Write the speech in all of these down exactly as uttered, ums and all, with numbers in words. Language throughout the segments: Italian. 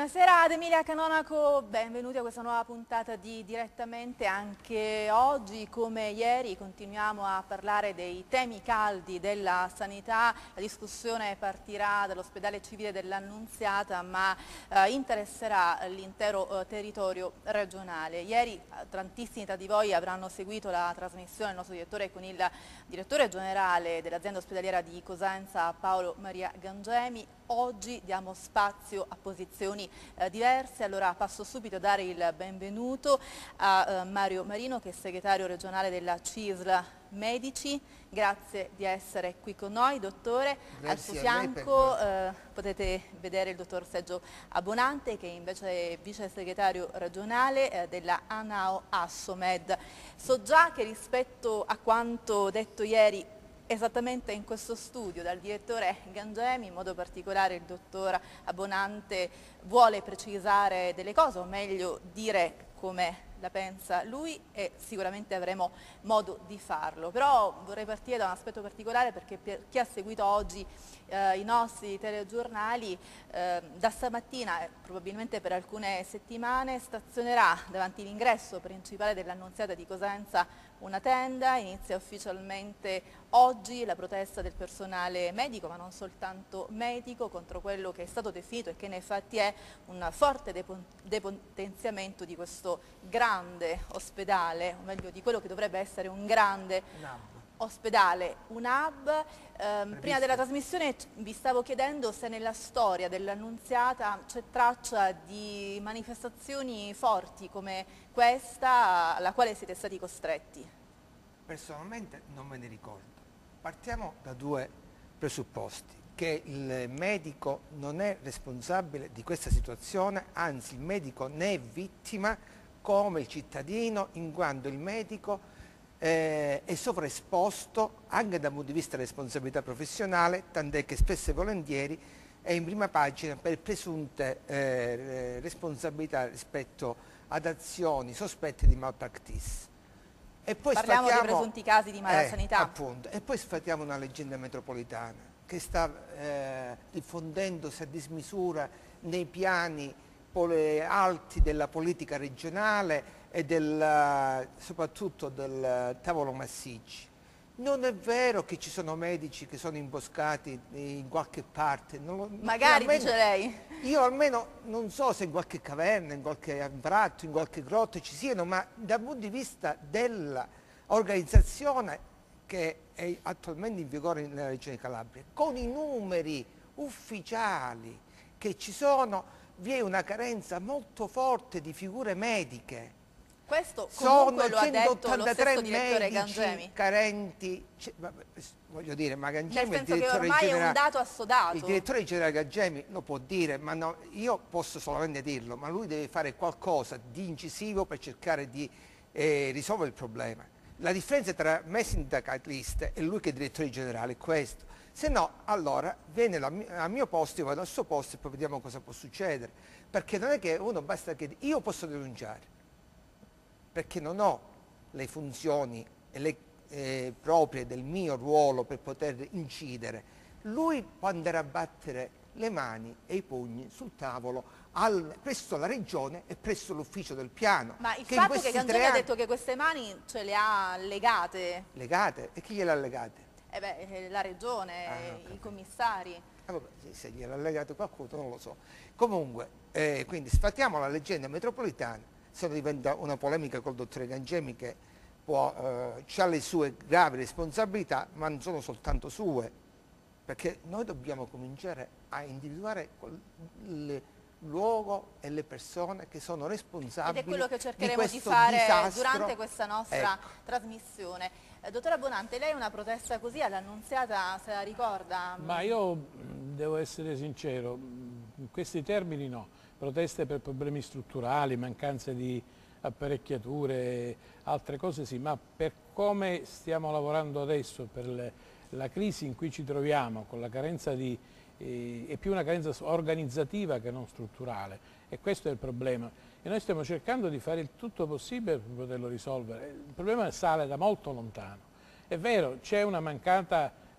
Buonasera ad Emilia Canonaco, benvenuti a questa nuova puntata di Direttamente. Anche oggi, come ieri, continuiamo a parlare dei temi caldi della sanità. La discussione partirà dall'ospedale civile dell'Annunziata, ma eh, interesserà l'intero eh, territorio regionale. Ieri eh, tantissimi tra di voi avranno seguito la trasmissione del nostro direttore con il direttore generale dell'azienda ospedaliera di Cosenza, Paolo Maria Gangemi. Oggi diamo spazio a posizioni eh, diverse, allora passo subito a dare il benvenuto a eh, Mario Marino, che è segretario regionale della C I S L Medici. Grazie di essere qui con noi, dottore. Grazie. Al suo fianco per... eh, potete vedere il dottor Sergio Abbonante, che invece è vice segretario regionale eh, della ANAO Assomed. So già che rispetto a quanto detto ieri esattamente in questo studio dal direttore Gangemi, in modo particolare il dottor Abbonante vuole precisare delle cose, o meglio dire come la pensa lui, e sicuramente avremo modo di farlo. Però vorrei partire da un aspetto particolare, perché per chi ha seguito oggi eh, i nostri telegiornali, eh, da stamattina e probabilmente per alcune settimane stazionerà davanti all'ingresso principale dell'Annunziata di Cosenza una tenda. Inizia ufficialmente oggi la protesta del personale medico, ma non soltanto medico, contro quello che è stato definito e che nei fatti è un forte depotenziamento di questo grande ospedale, o meglio di quello che dovrebbe essere un grande ospedale, un hub. Eh, prima della trasmissione vi stavo chiedendo se nella storia dell'Annunziata c'è traccia di manifestazioni forti come questa alla quale siete stati costretti. Personalmente non me ne ricordo. Partiamo da due presupposti: che il medico non è responsabile di questa situazione, anzi il medico ne è vittima come il cittadino, in quanto il medico eh, è sovraesposto anche dal punto di vista della responsabilità professionale, tant'è che spesso e volentieri è in prima pagina per presunte eh, responsabilità rispetto ad azioni sospette di malpractice. E poi Parliamo di presunti casi di malasanità. Eh, appunto. E poi sfatiamo una leggenda metropolitana che sta eh, diffondendosi a dismisura nei piani alti della politica regionale e del, soprattutto del tavolo massicci. Non è vero che ci sono medici che sono imboscati in qualche parte. Non lo, Magari, almeno, dice lei. Io almeno non so se in qualche caverna, in qualche anfratto, in qualche grotta ci siano, ma dal punto di vista dell'organizzazione che è attualmente in vigore nella regione Calabria, con i numeri ufficiali che ci sono, vi è una carenza molto forte di figure mediche. Questo comunque lo ha detto lo stesso direttore medici Gangemi. Carenti, voglio dire, ma Gangemi Nel è il senso che direttore ormai generale, è un dato assodato. Il direttore generale Gangemi lo può dire, ma no, io posso solamente dirlo, ma lui deve fare qualcosa di incisivo per cercare di eh, risolvere il problema. La differenza tra me sindacalista e lui che è direttore generale è questo. Se no, allora viene la, al mio posto, io vado al suo posto e poi vediamo cosa può succedere. Perché non è che uno basta che io posso denunciare, perché non ho le funzioni e le, eh, proprie del mio ruolo per poter incidere. Lui può andare a battere le mani e i pugni sul tavolo al, presso la regione e presso l'ufficio del piano. Ma il che fatto che Gangemi anni... ha detto che queste mani ce le ha legate. Legate? E chi gliele ha legate? Eh beh, la regione, ah, i commissari. Ah, vabbè, se gliel'ha legato qualcuno non lo so. Comunque, eh, quindi sfatiamo la leggenda metropolitana, se no diventa una polemica col dottore Gangemi che può, eh, ha le sue gravi responsabilità, ma non sono soltanto sue, perché noi dobbiamo cominciare a individuare il luogo e le persone che sono responsabili. Ed è quello che cercheremo di, di fare disastro. durante questa nostra ecco. trasmissione. Eh, dottora Abbonante, lei una protesta così all'Annunziata se la ricorda? Ma io devo essere sincero, in questi termini no. Proteste per problemi strutturali, mancanze di apparecchiature, altre cose sì, ma per come stiamo lavorando adesso, per le, la crisi in cui ci troviamo, con la carenza di, eh, è più una carenza organizzativa che non strutturale, e questo è il problema. E noi stiamo cercando di fare il tutto possibile per poterlo risolvere. Il problema sale da molto lontano. È vero, c'è una mancata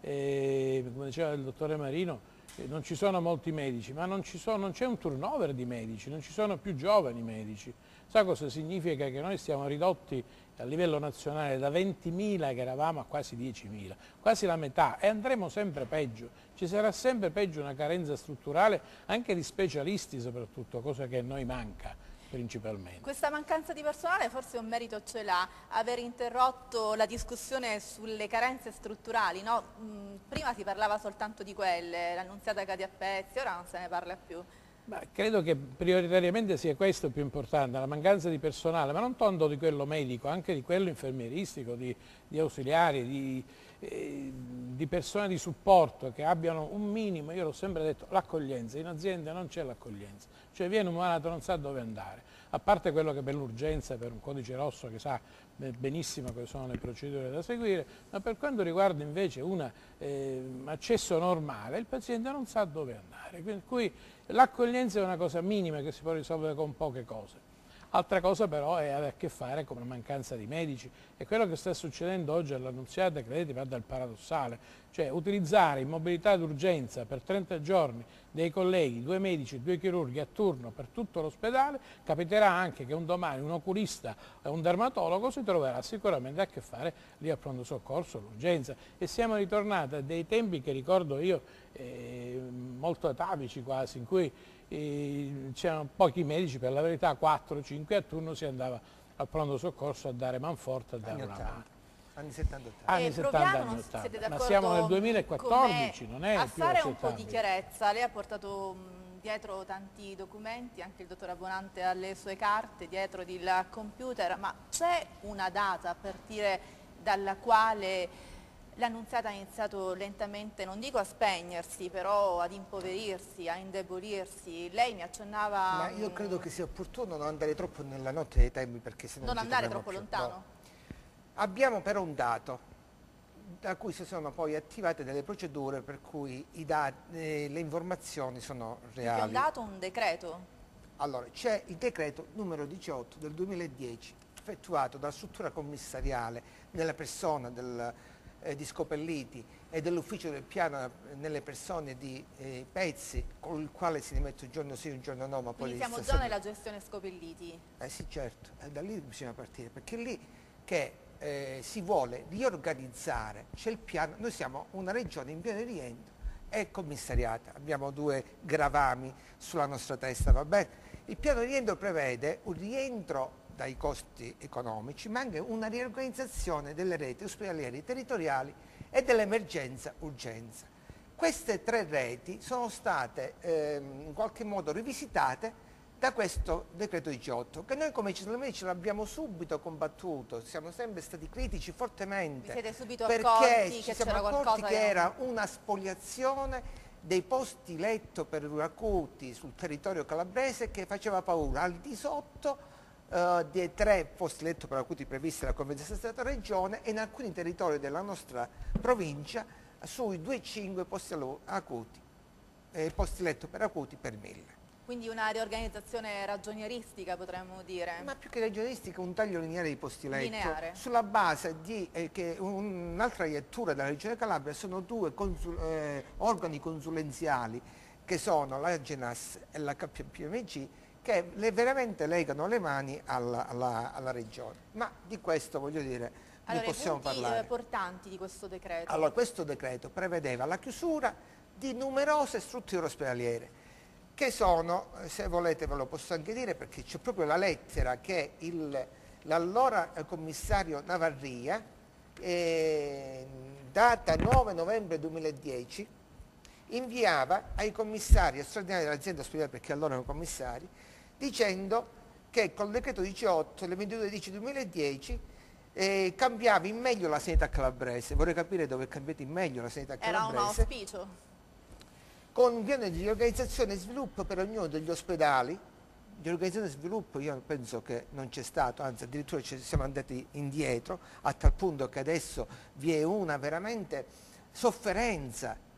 eh, come diceva il dottore Marino, eh, non ci sono molti medici, ma non c'è un turnover di medici, non ci sono più giovani medici. Sa cosa significa? Che noi stiamo ridotti a livello nazionale da ventimila che eravamo a quasi diecimila, quasi la metà, e andremo sempre peggio. Ci sarà sempre peggio una carenza strutturale anche di specialisti soprattutto, cosa che a noi manca principalmente. Questa mancanza di personale forse un merito ce l'ha, aver interrotto la discussione sulle carenze strutturali, no? Mh, prima si parlava soltanto di quelle, l'annunziata cade a pezzi, ora non se ne parla più. Ma credo che prioritariamente sia questo più importante, la mancanza di personale, ma non tanto di quello medico, anche di quello infermieristico, di, di ausiliari, di, eh, di persone di supporto che abbiano un minimo, io l'ho sempre detto, l'accoglienza. In azienda non c'è l'accoglienza, cioè viene un malato, non sa dove andare, a parte quello che per l'urgenza, per un codice rosso che sa benissimo quali sono le procedure da seguire, ma per quanto riguarda invece un eh, accesso normale, il paziente non sa dove andare, per cui l'accoglienza è una cosa minima che si può risolvere con poche cose. Altra cosa però è avere a che fare con una mancanza di medici, e quello che sta succedendo oggi all'Annunziata, credete, va dal paradossale, cioè utilizzare in mobilità d'urgenza per trenta giorni dei colleghi, due medici, due chirurghi a turno per tutto l'ospedale. Capiterà anche che un domani un oculista e un dermatologo si troverà sicuramente a che fare lì al pronto soccorso, all'urgenza, e siamo ritornati a dei tempi che ricordo io eh, molto atavici quasi, in cui c'erano pochi medici, per la verità quattro cinque a turno, si andava al pronto soccorso a dare manforte, a dare una mano. Anni settanta ottanta. Anni settanta, anni ottanta. Ma siamo nel duemilaquattordici, non è a più fare accettabile. Un po' di chiarezza, lei ha portato mh, dietro tanti documenti, anche il dottor Abbonante ha le sue carte dietro il computer, ma c'è una data a partire dalla quale l'Annunziata ha iniziato lentamente, non dico a spegnersi, però ad impoverirsi, a indebolirsi? Lei mi accennava... Ma io credo che sia opportuno non andare troppo nella notte dei tempi, perché se no non ci andare troviamo troppo più. lontano? No. Abbiamo però un dato da cui si sono poi attivate delle procedure per cui i dati, eh, le informazioni sono reali. È un dato, un decreto? Allora, c'è il decreto numero diciotto del duemiladieci, effettuato dalla struttura commissariale nella persona del, eh, di Scopelliti e dell'ufficio del piano nelle persone di eh, Pezzi, con il quale si rimette un giorno sì, un giorno no, ma poi... Quindi siamo già nella gestione Scopelliti? Eh sì, certo, e da lì bisogna partire, perché è lì che eh, si vuole riorganizzare, c'è il piano, noi siamo una regione in pieno rientro e commissariata, abbiamo due gravami sulla nostra testa, va bene? Il piano di rientro prevede un rientro dai costi economici, ma anche una riorganizzazione delle reti ospedaliere territoriali e dell'emergenza urgenza. Queste tre reti sono state ehm, in qualche modo rivisitate da questo decreto diciotto, che noi come Cittadini Medici l'abbiamo subito combattuto, siamo sempre stati critici fortemente. Vi siete subito perché accorti ci che siamo c'era accorti qualcosa che era una spoliazione dei posti letto per acuti sul territorio calabrese che faceva paura, al di sotto Uh, dei tre posti letto per acuti previsti dalla Convenzione Stato-Regione, e in alcuni territori della nostra provincia sui due virgola cinque posti acuti, eh, posti letto per acuti per mille. Quindi una riorganizzazione ragionieristica, potremmo dire? Ma più che ragionieristica, un taglio lineare di posti letto, lineare. Sulla base di eh, che un'altra lettura della Regione Calabria sono due consul, eh, organi consulenziali che sono l'Agenas e la K P M G, che le veramente legano le mani alla, alla, alla regione. Ma di questo, voglio dire, allora, ne possiamo i punti parlare. portanti di questo decreto? Allora, questo decreto prevedeva la chiusura di numerose strutture ospedaliere, che sono, se volete ve lo posso anche dire, perché c'è proprio la lettera che l'allora commissario Navarria, eh, data nove novembre duemiladieci, inviava ai commissari straordinari dell'azienda ospedaliera, perché allora erano commissari, dicendo che col decreto diciotto, le ventidue dicembre duemiladieci, eh, cambiava in meglio la sanità calabrese. Vorrei capire dove è cambiata in meglio la sanità calabrese. Era un auspicio. Con un piano di organizzazione e sviluppo per ognuno degli ospedali. Di organizzazione e sviluppo io penso che non c'è stato, anzi addirittura ci siamo andati indietro, a tal punto che adesso vi è una veramente sofferenza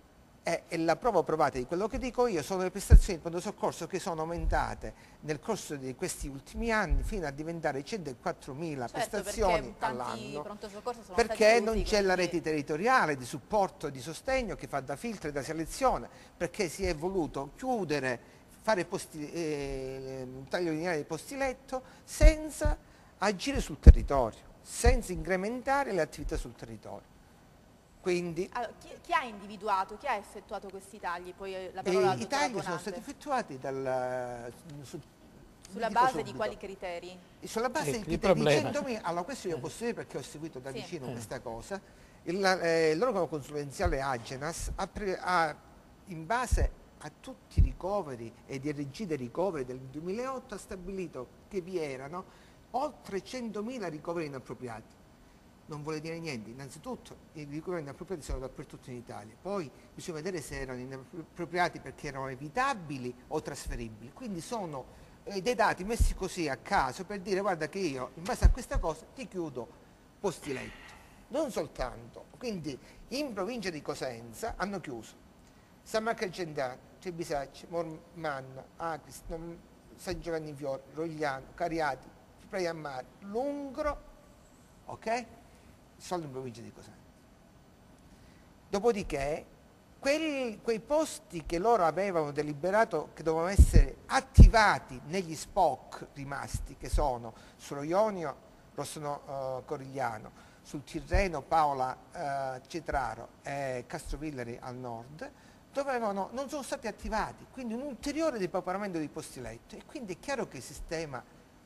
E, e la prova provata di quello che dico io sono le prestazioni di pronto soccorso che sono aumentate nel corso di questi ultimi anni fino a diventare centoquattromila certo, prestazioni perché all'anno, pronto soccorso sono perché stati non chiusi, c'è la quindi... rete territoriale di supporto e di sostegno che fa da filtro e da selezione, perché si è voluto chiudere, fare posti, eh, un taglio lineare dei posti letto senza agire sul territorio, senza incrementare le attività sul territorio. Quindi, allora, chi, chi ha individuato, chi ha effettuato questi tagli? Poi la parola i tagli sono stati effettuati dal, su, sulla base di quali criteri? Sulla base sì, di criteri di centomila. Allora questo io posso dire perché ho seguito da sì. vicino eh. questa cosa. Il, eh, l'organo consulenziale Agenas ha, pre, ha in base a tutti i ricoveri e di R G dei ricoveri del duemilaotto ha stabilito che vi erano oltre centomila ricoveri inappropriati. Non vuole dire niente, innanzitutto i ricoveri inappropriati sono dappertutto in Italia, poi bisogna vedere se erano inappropriati perché erano evitabili o trasferibili, quindi sono eh, dei dati messi così a caso per dire guarda che io in base a questa cosa ti chiudo posti letto. Non soltanto, quindi in provincia di Cosenza hanno chiuso San Marco Argentano, Trebisacce, Mormanna, Acris, San Giovanni Fiore, Rogliano, Cariati, Praia Mare, Lungro, ok? Solo in provincia di Cosenza. Dopodiché quei, quei posti che loro avevano deliberato che dovevano essere attivati negli S P O C rimasti, che sono sullo Ionio Rossano uh, Corigliano, sul Tirreno Paola uh, Cetraro e Castrovillari al nord, dovevano, non sono stati attivati, quindi un ulteriore depauperamento di posti letto, e quindi è chiaro che il sistema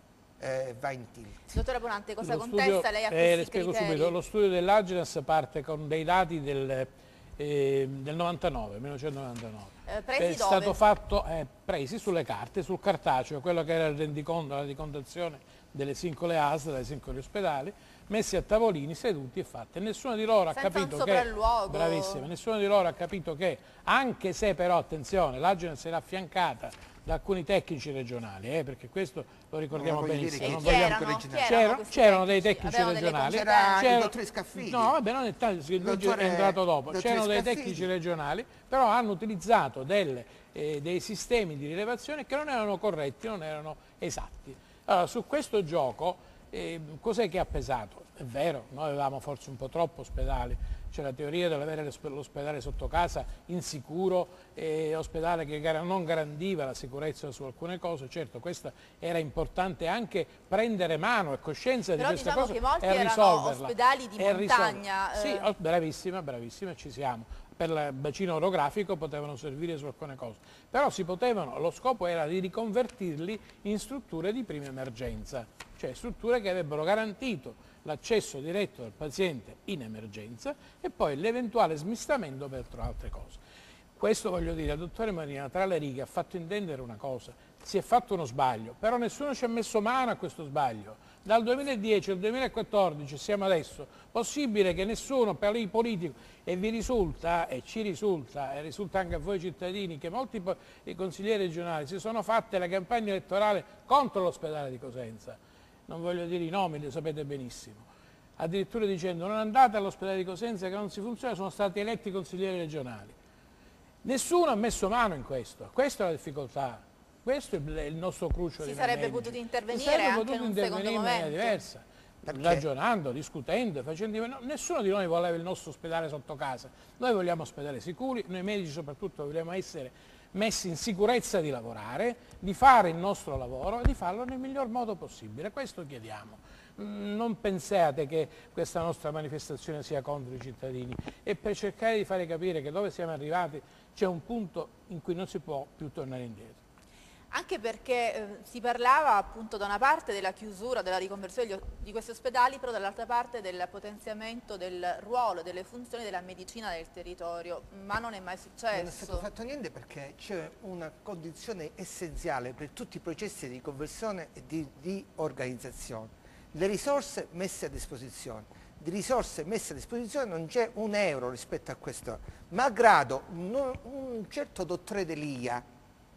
Eh, va in tilt. Dottore Bonante, cosa lo contesta studio, lei a eh, questi le spiego criteri? subito, lo studio dell'Agenas parte con dei dati del, eh, del novantanove, millenovecentonovantanove. Eh, presi è dove? stato fatto, eh, presi sulle carte, sul cartaceo, quello che era il rendiconto, la ricontazione delle singole A S L, dei singoli ospedali, messi a tavolini, seduti e fatti. Nessuno di loro ha Senza capito un che, sopralluogo. bravissimo, nessuno di loro ha capito che, anche se però, attenzione, l'Agenas era affiancata da alcuni tecnici regionali, eh, perché questo lo ricordiamo benissimo. Non non vogliamo vogliamo... c'erano, c'erano dei tecnici regionali. C'era il dottore Scaffidi. No, vabbè, non è tanto, il dottore è entrato dopo. C'erano dei tecnici regionali, però hanno utilizzato delle, eh, dei sistemi di rilevazione che non erano corretti, non erano esatti. Allora, su questo gioco, eh, cos'è che ha pesato? È vero, noi avevamo forse un po' troppo ospedali, c'è la teoria dell'avere l'ospedale sotto casa insicuro, eh, ospedale che non garantiva la sicurezza su alcune cose. Certo, questo era importante anche prendere mano e coscienza però di questa diciamo cosa che molti e erano risolverla. ospedali di e montagna. Sì, eh. bravissima, bravissima, ci siamo. Per il bacino orografico potevano servire su alcune cose, però si potevano, lo scopo era di riconvertirli in strutture di prima emergenza, cioè strutture che avrebbero garantito l'accesso diretto del paziente in emergenza e poi l'eventuale smistamento per altre cose. Questo, voglio dire, il dottore Marina tra le righe ha fatto intendere una cosa: si è fatto uno sbaglio, però nessuno ci ha messo mano a questo sbaglio. Dal duemiladieci al duemilaquattordici siamo adesso, possibile che nessuno per il politico, e vi risulta, e ci risulta, e risulta anche a voi cittadini, che molti consiglieri regionali si sono fatte la campagna elettorale contro l'ospedale di Cosenza. Non voglio dire i nomi, li sapete benissimo. Addirittura dicendo non andate all'ospedale di Cosenza che non si funziona, sono stati eletti consiglieri regionali. Nessuno ha messo mano in questo, questa è la difficoltà. Questo è il nostro cruccio di Si sarebbe medici. potuto intervenire si sarebbe anche potuto in un intervenire secondo in maniera momento. diversa, Perché? ragionando, discutendo, facendo... No, nessuno di noi voleva il nostro ospedale sotto casa. Noi vogliamo ospedali sicuri, noi medici soprattutto vogliamo essere messi in sicurezza di lavorare, di fare il nostro lavoro e di farlo nel miglior modo possibile. Questo chiediamo. Non pensate che questa nostra manifestazione sia contro i cittadini, è per cercare di fare capire che dove siamo arrivati c'è un punto in cui non si può più tornare indietro. Anche perché eh, si parlava appunto da una parte della chiusura, della riconversione di, di questi ospedali, però dall'altra parte del potenziamento del ruolo, delle funzioni della medicina del territorio, ma non è mai successo. Non è stato fatto niente perché c'è una condizione essenziale per tutti i processi di conversione e di, di organizzazione: le risorse messe a disposizione. Di risorse messe a disposizione non c'è un euro rispetto a questo, malgrado un, un certo dottore Delia,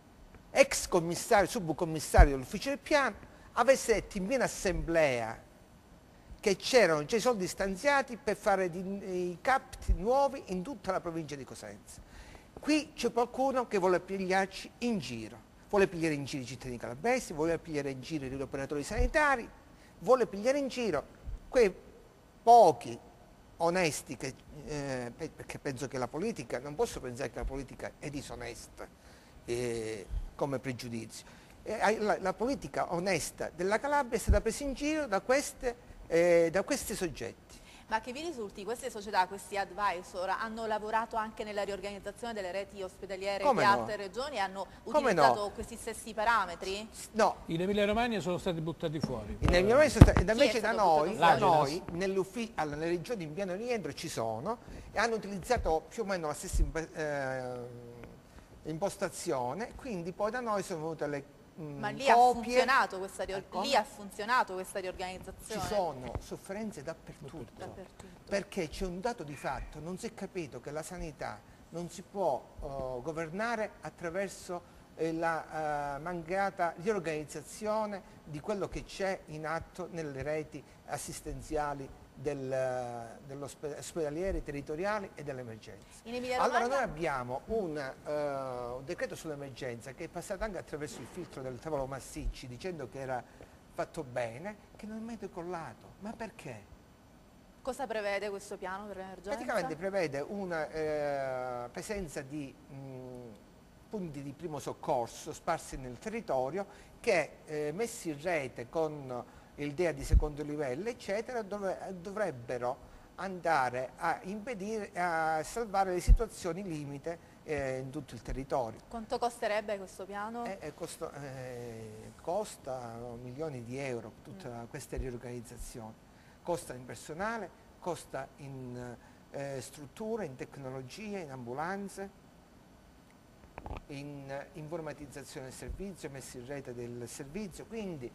ex commissario, subcommissario dell'ufficio del piano, avesse detto in piena assemblea che c'erano già i soldi stanziati per fare di, i capti nuovi in tutta la provincia di Cosenza. qui c'è qualcuno che vuole pigliarci in giro, vuole pigliare in giro i cittadini calabresi, vuole pigliare in giro gli operatori sanitari, vuole pigliare in giro quei pochi onesti, che, eh, perché penso che la politica, non posso pensare che la politica è disonesta eh, come pregiudizio. Eh, la, la politica onesta della Calabria è stata presa in giro da, queste, eh, da questi soggetti. Ma che vi risulti, queste società, questi advisor, hanno lavorato anche nella riorganizzazione delle reti ospedaliere Come di no? altre regioni e hanno Come utilizzato no? questi stessi parametri? No. In Emilia Romagna sono stati buttati fuori. In Emilia Romagna sono stati, invece da stato noi, buttato da fuori? noi nelle regioni in piano rientro ci sono e hanno utilizzato più o meno la stessa imp eh, impostazione, quindi poi da noi sono venute le mh, Ma lì copie. ha, funzionato questa Ecco. lì ha funzionato questa riorganizzazione? Ci sono sofferenze dappertutto, Dappertutto. perché c'è un dato di fatto, non si è capito che la sanità non si può uh, governare attraverso eh, la uh, mancata riorganizzazione di quello che c'è in atto nelle reti assistenziali del, dell'ospedaliere territoriali e dell'emergenza. Allora noi abbiamo un, uh, un decreto sull'emergenza che è passato anche attraverso il filtro del tavolo Massicci dicendo che era fatto bene, che non è mai decollato. Ma perché? Cosa prevede questo piano per l'emergenza? Praticamente prevede una eh, presenza di mh, punti di primo soccorso sparsi nel territorio che eh, messi in rete con il D E A di secondo livello eccetera dove, dovrebbero andare a impedire, a salvare le situazioni limite eh, in tutto il territorio. Quanto costerebbe questo piano? Eh, eh, costo, eh, costa milioni di euro tutta mm. questa riorganizzazione. Costa in personale, costa in eh, strutture, in tecnologie, in ambulanze, in eh, informatizzazione del servizio, messa in rete del servizio, quindi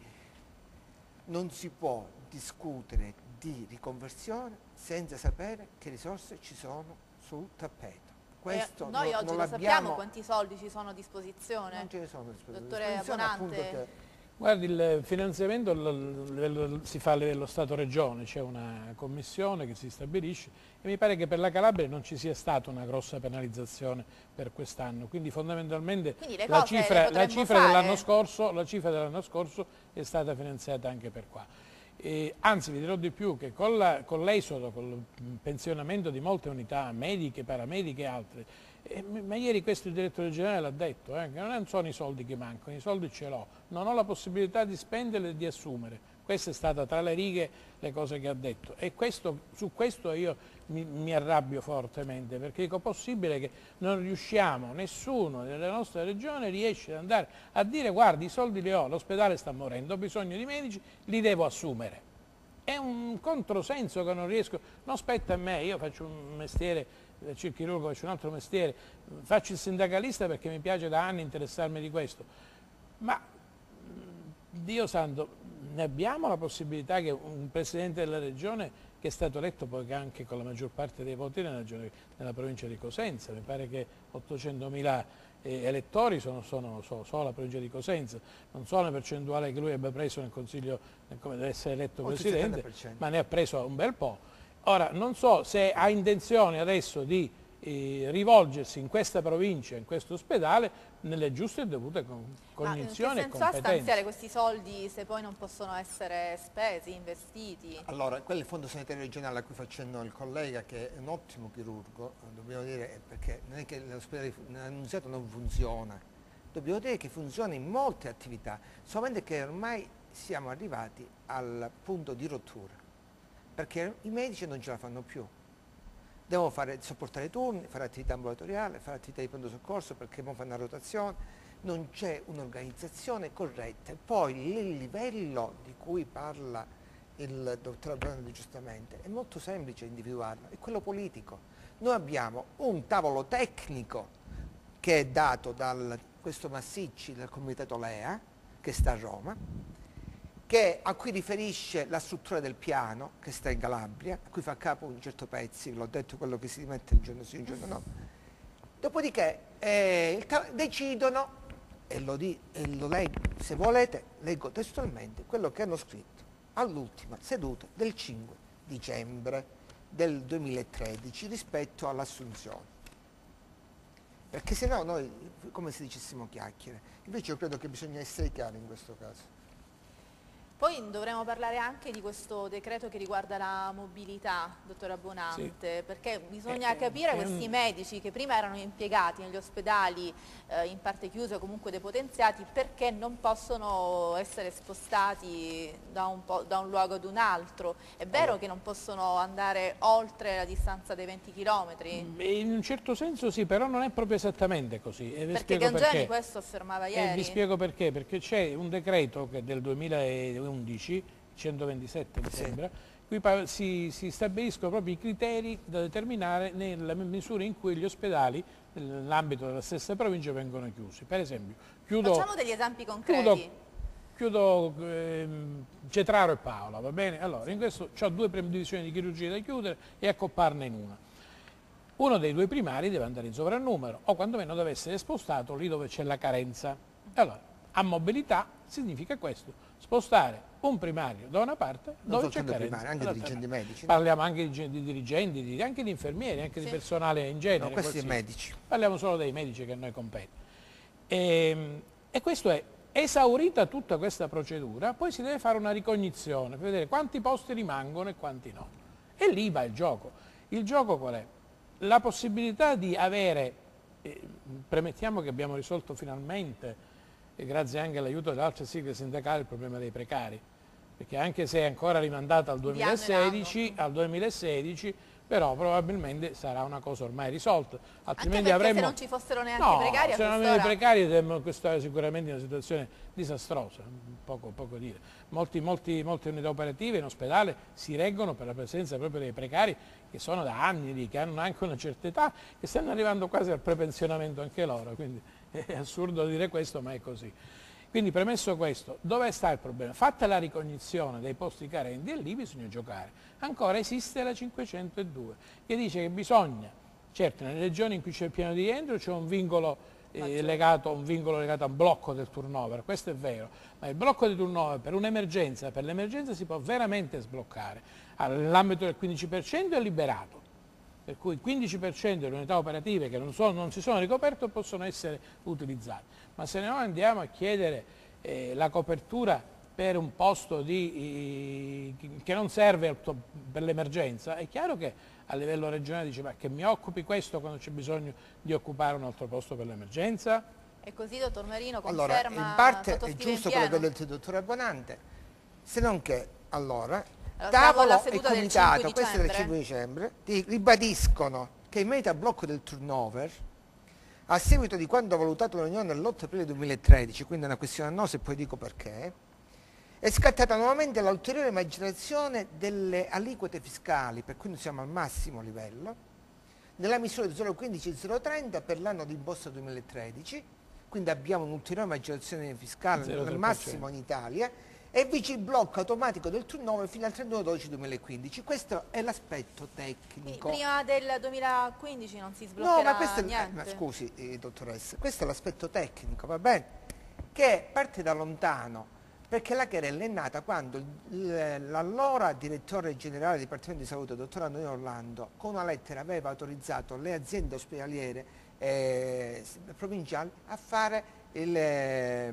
non si può discutere di riconversione senza sapere che risorse ci sono sul tappeto. Questo eh, noi no, oggi non lo sappiamo abbiamo... quanti soldi ci sono a disposizione? Non ce ne sono a disposizione. Dottore Abbonante. Guardi, il finanziamento l, l, l, si fa a livello Stato-Regione, c'è una commissione che si stabilisce e mi pare che per la Calabria non ci sia stata una grossa penalizzazione per quest'anno, quindi fondamentalmente quindi le la cose cifra, le la cifra dell'anno scorso, la cifra dell'anno scorso è stata finanziata anche per qua. E, anzi, vi dirò di più che con, la, con l'esodo, con il pensionamento di molte unità mediche, paramediche e altre, Eh, ma ieri questo il direttore generale l'ha detto, eh, che non sono i soldi che mancano, i soldi ce l'ho, non ho la possibilità di spenderli e di assumere. Questa è stata tra le righe le cose che ha detto e questo, su questo io mi, mi arrabbio fortemente perché dico possibile che non riusciamo, nessuno della nostra regione riesce ad andare a dire guardi i soldi li ho, l'ospedale sta morendo, ho bisogno di medici, li devo assumere. È un controsenso che non riesco, non spetta a me, io faccio un mestiere il chirurgo, faccio un altro mestiere, faccio il sindacalista perché mi piace da anni interessarmi di questo, ma Dio santo, ne abbiamo la possibilità che un presidente della regione che è stato eletto poi anche con la maggior parte dei voti nella, nella provincia di Cosenza, mi pare che ottocentomila eh, elettori sono, sono so, solo la provincia di Cosenza, non so la percentuale che lui abbia preso nel Consiglio, come deve essere eletto presidente, ma ne ha preso un bel po'. Ora, non so se ha intenzione adesso di eh, rivolgersi in questa provincia, in questo ospedale, nelle giuste e dovute con, cognizioni e competenze. Ma che senso ha stanziare questi soldi se poi non possono essere spesi, investiti? Allora, quello è il Fondo Sanitario Regionale a cui facendo il collega, che è un ottimo chirurgo, dobbiamo dire, perché non è che l'ospedale Annunziato non funziona, dobbiamo dire che funziona in molte attività, solamente che ormai siamo arrivati al punto di rottura. Perché i medici non ce la fanno più, devono fare, sopportare i turni, fare attività ambulatoriale, fare attività di pronto soccorso perché poi fanno una rotazione, non c'è un'organizzazione corretta. E poi il livello di cui parla il dottor Abbonante giustamente è molto semplice individuarlo, è quello politico. Noi abbiamo un tavolo tecnico che è dato da questo Massicci del comitato L E A, che sta a Roma, che, a cui riferisce la struttura del piano, che sta in Calabria, a cui fa capo un certo Pezzi, l'ho detto quello che si dimette un giorno sì, un giorno no. Dopodiché eh, decidono, e lo, di, e lo leggo, se volete, leggo testualmente quello che hanno scritto all'ultima seduta del cinque dicembre del duemilatredici rispetto all'assunzione. perché se no noi come se dicessimo chiacchiere. Invece io credo che bisogna essere chiari in questo caso. Poi dovremo parlare anche di questo decreto che riguarda la mobilità, dottor Abbonante, sì. Perché bisogna eh, capire eh, questi eh, medici che prima erano impiegati negli ospedali eh, in parte chiusi o comunque depotenziati, perché non possono essere spostati da un, po', da un luogo ad un altro. È vero allora. che non possono andare oltre la distanza dei venti chilometri? In un certo senso sì, però non è proprio esattamente così. E perché Gangeni questo affermava ieri. E vi spiego perché, perché c'è un decreto che del duemilaundici, centoventisette mi sì. sembra, qui si, si stabiliscono proprio i criteri da determinare nella misura in cui gli ospedali nell'ambito della stessa provincia vengono chiusi. Per esempio, chiudo, facciamo degli esempi concreti. Chiudo, chiudo eh, Cetraro e Paola, va bene? Allora, in questo ho due divisioni di chirurgia da chiudere e accopparne in una. Uno dei due primari deve andare in sovrannumero o quantomeno deve essere spostato lì dove c'è la carenza. Allora, a mobilità significa questo, spostare un primario da una parte non dove c'è carenza. Primari, anche dirigenti medici. Parliamo anche di, di dirigenti, di, anche di infermieri, anche sì. di personale in genere. No, questi medici. Parliamo solo dei medici che a noi compete. E, e questo è, esaurita tutta questa procedura, poi si deve fare una ricognizione per vedere quanti posti rimangono e quanti no. E lì va il gioco. Il gioco qual è? La possibilità di avere, eh, premettiamo che abbiamo risolto finalmente, e grazie anche all'aiuto delle altre sigle sindacali, il problema dei precari, perché anche se è ancora rimandata al duemilasedici, al duemilasedici, però probabilmente sarà una cosa ormai risolta. Altrimenti anche avremmo... se non ci fossero neanche no, i precari, se non avevamo i precari dovremmo stare sicuramente in una situazione disastrosa, poco, poco dire. Molti, molti, molte unità operative in ospedale si reggono per la presenza proprio dei precari che sono da anni lì, che hanno anche una certa età, che stanno arrivando quasi al prepensionamento anche loro, quindi è assurdo dire questo, ma è così. Quindi premesso questo, dove sta il problema? Fatta la ricognizione dei posti carenti e lì bisogna giocare. Ancora esiste la cinquecentodue che dice che bisogna, certo nelle regioni in cui c'è il piano di rientro c'è un vincolo, eh, legato, un vincolo legato a un blocco del turnover, questo è vero, ma il blocco del turnover per un'emergenza, per l'emergenza si può veramente sbloccare. Nell'ambito del quindici per cento è liberato. Per cui il quindici per cento delle unità operative che non, sono, non si sono ricoperte possono essere utilizzate. Ma se noi andiamo a chiedere eh, la copertura per un posto di, eh, che non serve per l'emergenza, è chiaro che a livello regionale dice ma che mi occupi questo quando c'è bisogno di occupare un altro posto per l'emergenza? E così, dottor Marino, conferma, allora, in parte è giusto quello che ha detto il dottor Abbonante, se non che, allora, allora tavolo e comitato, questo è del cinque dicembre, ribadiscono che in merito al blocco del turnover, a seguito di quanto valutato dall'Unione l'otto aprile duemilatredici, quindi è una questione annosa e poi dico perché, è scattata nuovamente l'ulteriore maggiorazione delle aliquote fiscali, per cui noi siamo al massimo livello, nella misura di zero virgola quindici e zero virgola trenta per l'anno di imposta duemilatredici, quindi abbiamo un'ulteriore maggiorazione fiscale nel massimo in Italia, e vice il blocco automatico del turnover fino al trentuno dicembre duemilaquindici. Questo è l'aspetto tecnico. Quindi prima del duemilaquindici non si sbloccherà no, ma questo niente? È, ma scusi, eh, dottoressa, questo è l'aspetto tecnico, va bene? Che parte da lontano, perché la querela è nata quando l'allora direttore generale del Dipartimento di Salute, dottor Antonio Orlando, con una lettera aveva autorizzato le aziende ospedaliere eh, provinciali a fare il, eh,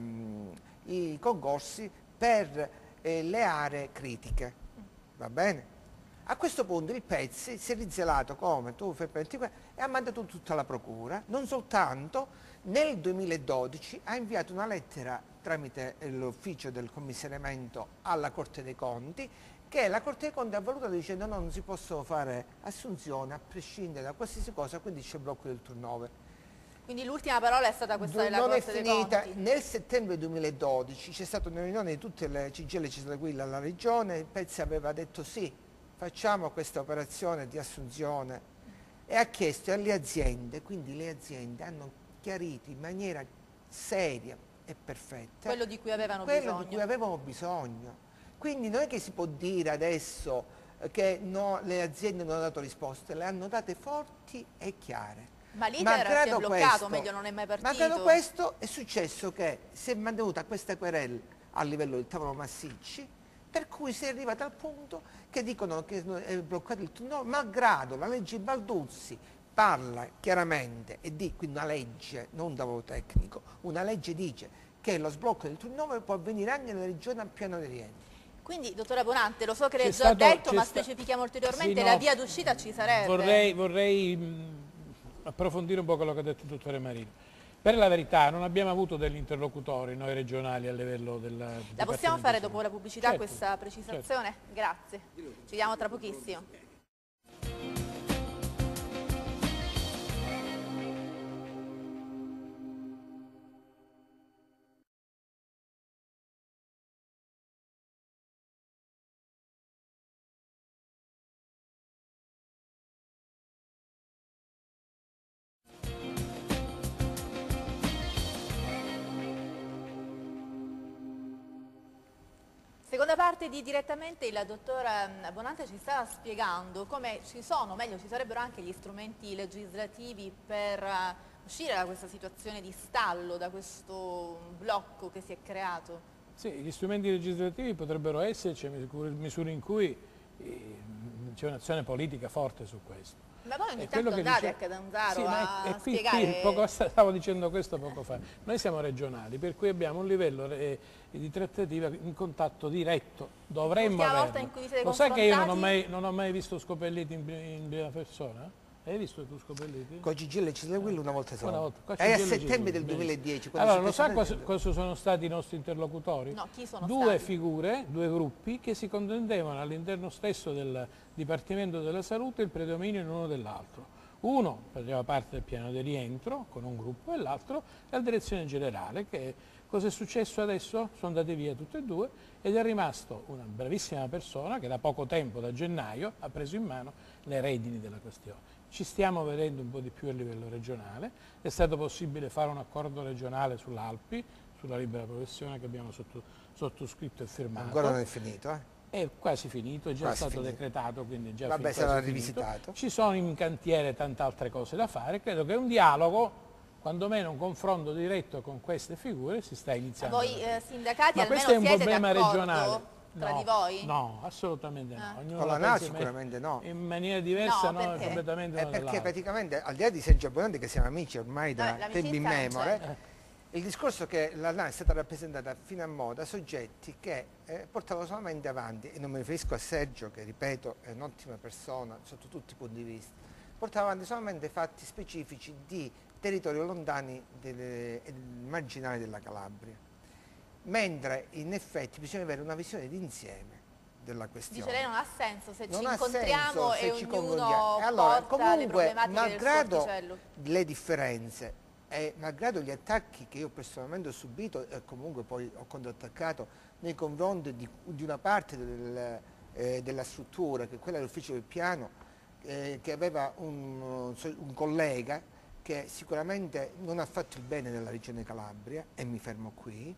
i concorsi per eh, le aree critiche, va bene? A questo punto il Pezzi si è rizelato come tu fai e ha mandato tutta la procura, non soltanto nel duemiladodici ha inviato una lettera tramite l'ufficio del commissariamento alla Corte dei Conti, che la Corte dei Conti ha valutato dicendo no, non si possono fare assunzioni a prescindere da qualsiasi cosa, quindi c'è il blocco del turnover. Quindi l'ultima parola è stata questa della non Corte è dei finita. Conti. Nel settembre duemiladodici c'è stata una riunione di tutte le C G I L legislative alla Regione, Pezzi aveva detto sì, facciamo questa operazione di assunzione e ha chiesto alle aziende, quindi le aziende hanno chiarito in maniera seria e perfetta quello di cui avevano quello bisogno. di cui avevano bisogno. Quindi non è che si può dire adesso che no, le aziende non hanno dato risposte, le hanno date forti e chiare. Ma l'iter si è bloccato, questo, meglio non è mai partito. Malgrado questo è successo che si è mantenuta questa querela a livello del tavolo Massicci, per cui si è arrivata al punto che dicono che è bloccato il turnover, malgrado la legge Balduzzi parla chiaramente e di quindi una legge, non un tavolo tecnico, una legge dice che lo sblocco del turnover può avvenire anche nelle regioni a piano di rientro. Quindi, dottora Bonante, lo so che lei ha già stato, detto, ma sta... specifichiamo ulteriormente, sì, la no, via d'uscita ci sarebbe. Vorrei, vorrei mh, approfondire un po' quello che ha detto il dottore Marino. Per la verità non abbiamo avuto degli interlocutori noi regionali a livello del La possiamo fare dopo la pubblicità, certo, questa precisazione? Certo. Grazie. Ci vediamo tra pochissimo. Seconda parte di Direttamente, il dottor Bonante ci stava spiegando come ci sono, meglio ci sarebbero anche gli strumenti legislativi per uscire da questa situazione di stallo, da questo blocco che si è creato. Sì, gli strumenti legislativi potrebbero esserci, misure in cui eh, c'è un'azione politica forte su questo. Ma voi ogni è tanto andate dice... a Catanzaro sì, a è, è qui, spiegare... Qui, poco, stavo dicendo questo poco fa. Noi siamo regionali, per cui abbiamo un livello eh, di trattativa in contatto diretto. Dovremmo averlo. Volta in cui vi siete Lo sai che io non ho confrontati? mai, non ho mai visto Scopelliti in, in prima persona? Hai visto tu Scopelliti? Con Gigi Legislativo una volta sola. Una volta. È a settembre del duemiladieci. Allora, lo sa cosa, cosa sono stati i nostri interlocutori? No, chi sono due stati? figure, due gruppi che si contendevano all'interno stesso del Dipartimento della Salute il predominio in uno dell'altro. Uno faceva parte del piano di rientro con un gruppo e l'altro la direzione generale. Che cosa è successo adesso? Sono andati via tutti e due ed è rimasto una bravissima persona che da poco tempo, da gennaio, ha preso in mano le redini della questione. Ci stiamo vedendo un po' di più a livello regionale, è stato possibile fare un accordo regionale sull'Alpi, sulla libera professione che abbiamo sotto, sottoscritto e firmato. Ancora non è finito, eh? È quasi finito, è già quasi stato finito. decretato, quindi è già Vabbè, quasi sarà finito. rivisitato. Ci sono in cantiere tante altre cose da fare, credo che un dialogo, quantomeno un confronto diretto con queste figure, si sta iniziando. Voi eh, sindacati Ma almeno questo è un siete problema d'accordo regionale. tra No, di voi? no, assolutamente no. Eh. Ognuno Con la la N A pensa sicuramente no. in maniera diversa, No, no, perché? completamente È uno perché dall'altro. praticamente, al di là di Sergio Bonanti, che siamo amici ormai da Vabbè, tempi l'amicizia non immemore, c'è. il discorso è che la N A è stata rappresentata fino a mo' da soggetti che eh, portavano solamente avanti, e non mi riferisco a Sergio, che ripeto è un'ottima persona sotto tutti i punti di vista, portava avanti solamente fatti specifici di territori lontani e marginali della Calabria, mentre in effetti bisogna avere una visione d'insieme della questione. Dice lei non ha senso se Non ci ha incontriamo senso e se ci ognuno confrontiamo. E allora, porta comunque, le problematiche del malgrado sporticello. le differenze e malgrado gli attacchi che io personalmente ho subito e comunque poi ho controattaccato nei confronti di, di una parte del, eh, della struttura, che è quella dell'ufficio del piano, eh, che aveva un, un collega che sicuramente non ha fatto il bene nella regione Calabria, e mi fermo qui,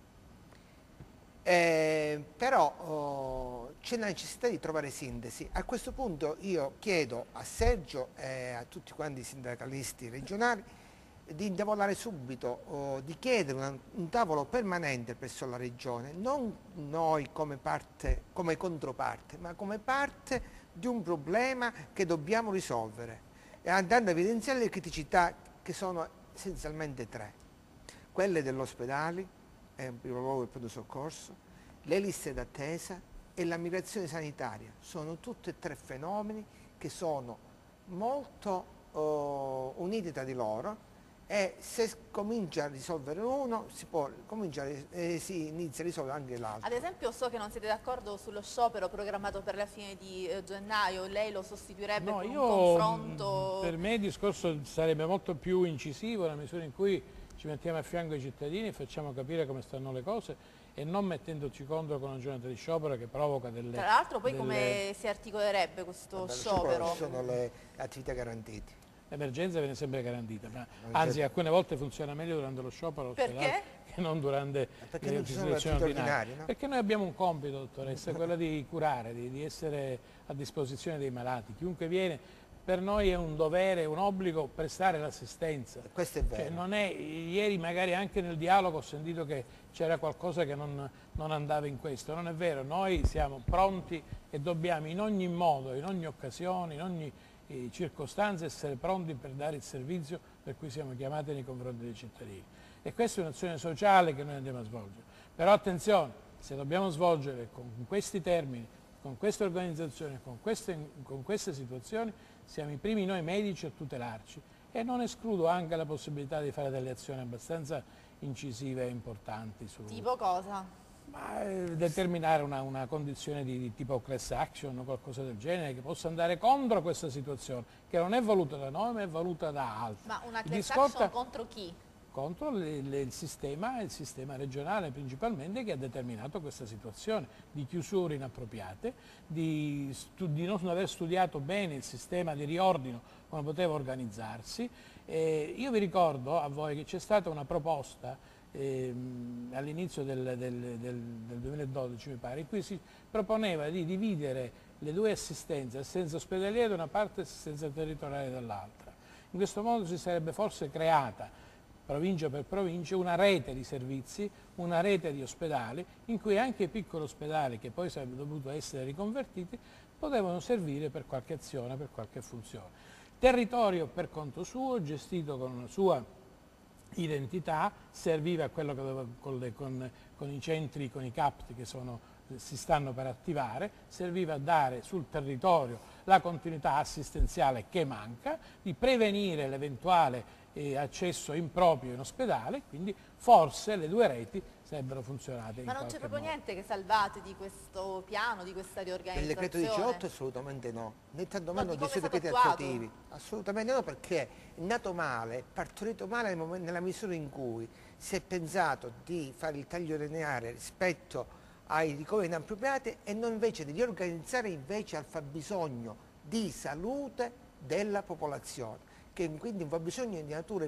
eh, però oh, c'è la necessità di trovare sintesi. A questo punto io chiedo a Sergio e a tutti quanti i sindacalisti regionali di intavolare subito, oh, di chiedere una, un tavolo permanente presso la regione, non noi come parte, come controparte, ma come parte di un problema che dobbiamo risolvere, e andando a evidenziare le criticità che sono essenzialmente tre: quelle degli ospedali, e in primo luogo il pronto soccorso, le liste d'attesa e la migrazione sanitaria. Sono tutti e tre fenomeni che sono molto oh, uniti tra di loro, e se comincia a risolvere uno si può cominciare, eh, si inizia a risolvere anche l'altro. Ad esempio so che non siete d'accordo sullo sciopero programmato per la fine di eh, gennaio, lei lo sostituirebbe No, con io, un confronto? Per me il discorso sarebbe molto più incisivo nella misura in cui ci mettiamo a fianco ai cittadini e facciamo capire come stanno le cose, e non mettendoci contro con una giornata di sciopero che provoca delle... Tra l'altro poi delle... come si articolerebbe questo Vabbè, sciopero? Ci sono le attività garantite. L'emergenza viene sempre garantita, ma anzi alcune volte funziona meglio durante lo sciopero Perché? che non durante Perché le non ci sono le situazioni attività ordinarie. ordinarie, no? Perché noi abbiamo un compito, dottoressa, quello di curare, di, di essere a disposizione dei malati. Chiunque viene, per noi è un dovere, un obbligo prestare l'assistenza. Questo è vero. Cioè, non è, ieri magari anche nel dialogo ho sentito che c'era qualcosa che non, non andava in questo. Non è vero, noi siamo pronti e dobbiamo in ogni modo, in ogni occasione, in ogni eh, circostanze, essere pronti per dare il servizio per cui siamo chiamati nei confronti dei cittadini. E questa è un'azione sociale che noi andiamo a svolgere. Però attenzione, se dobbiamo svolgere con questi termini, con queste organizzazioni, con queste, con queste situazioni, siamo i primi noi medici a tutelarci, e non escludo anche la possibilità di fare delle azioni abbastanza incisive e importanti. Su, tipo cosa? ma, eh, determinare una, una condizione di, di tipo class action o qualcosa del genere che possa andare contro questa situazione, che non è voluta da noi ma è voluta da altri. Ma una class Discorda, action contro chi? Contro le, le, il, sistema, il sistema regionale principalmente, che ha determinato questa situazione di chiusure inappropriate, di, di non aver studiato bene il sistema di riordino, come poteva organizzarsi. Eh, io vi ricordo a voi che c'è stata una proposta ehm, all'inizio del, del, del, del duemiladodici, mi pare, in cui si proponeva di dividere le due assistenze, assistenza ospedaliera da una parte e assistenza territoriale dall'altra. In questo modo si sarebbe forse creata, provincia per provincia, una rete di servizi, una rete di ospedali, in cui anche i piccoli ospedali, che poi sarebbero dovuti essere riconvertiti, potevano servire per qualche azione, per qualche funzione. Territorio per conto suo, gestito con una sua identità, serviva a quello che doveva, con, le, con, con i centri, con i CAPT che sono, si stanno per attivare, serviva a dare sul territorio la continuità assistenziale che manca, di prevenire l'eventuale eh, accesso improprio in ospedale, quindi forse le due reti sarebbero funzionate. Ma in non c'è proprio modo. niente che salvate di questo piano, di questa riorganizzazione? Il decreto diciotto assolutamente no, né tanto meno No, di dei come è decreti stato attuativi, assolutamente no, perché è nato male, partorito male nel momento, nella misura in cui si è pensato di fare il taglio lineare rispetto ai ricoveri inappropriati e non invece di riorganizzare invece al fabbisogno di salute della popolazione, che quindi un fabbisogno di natura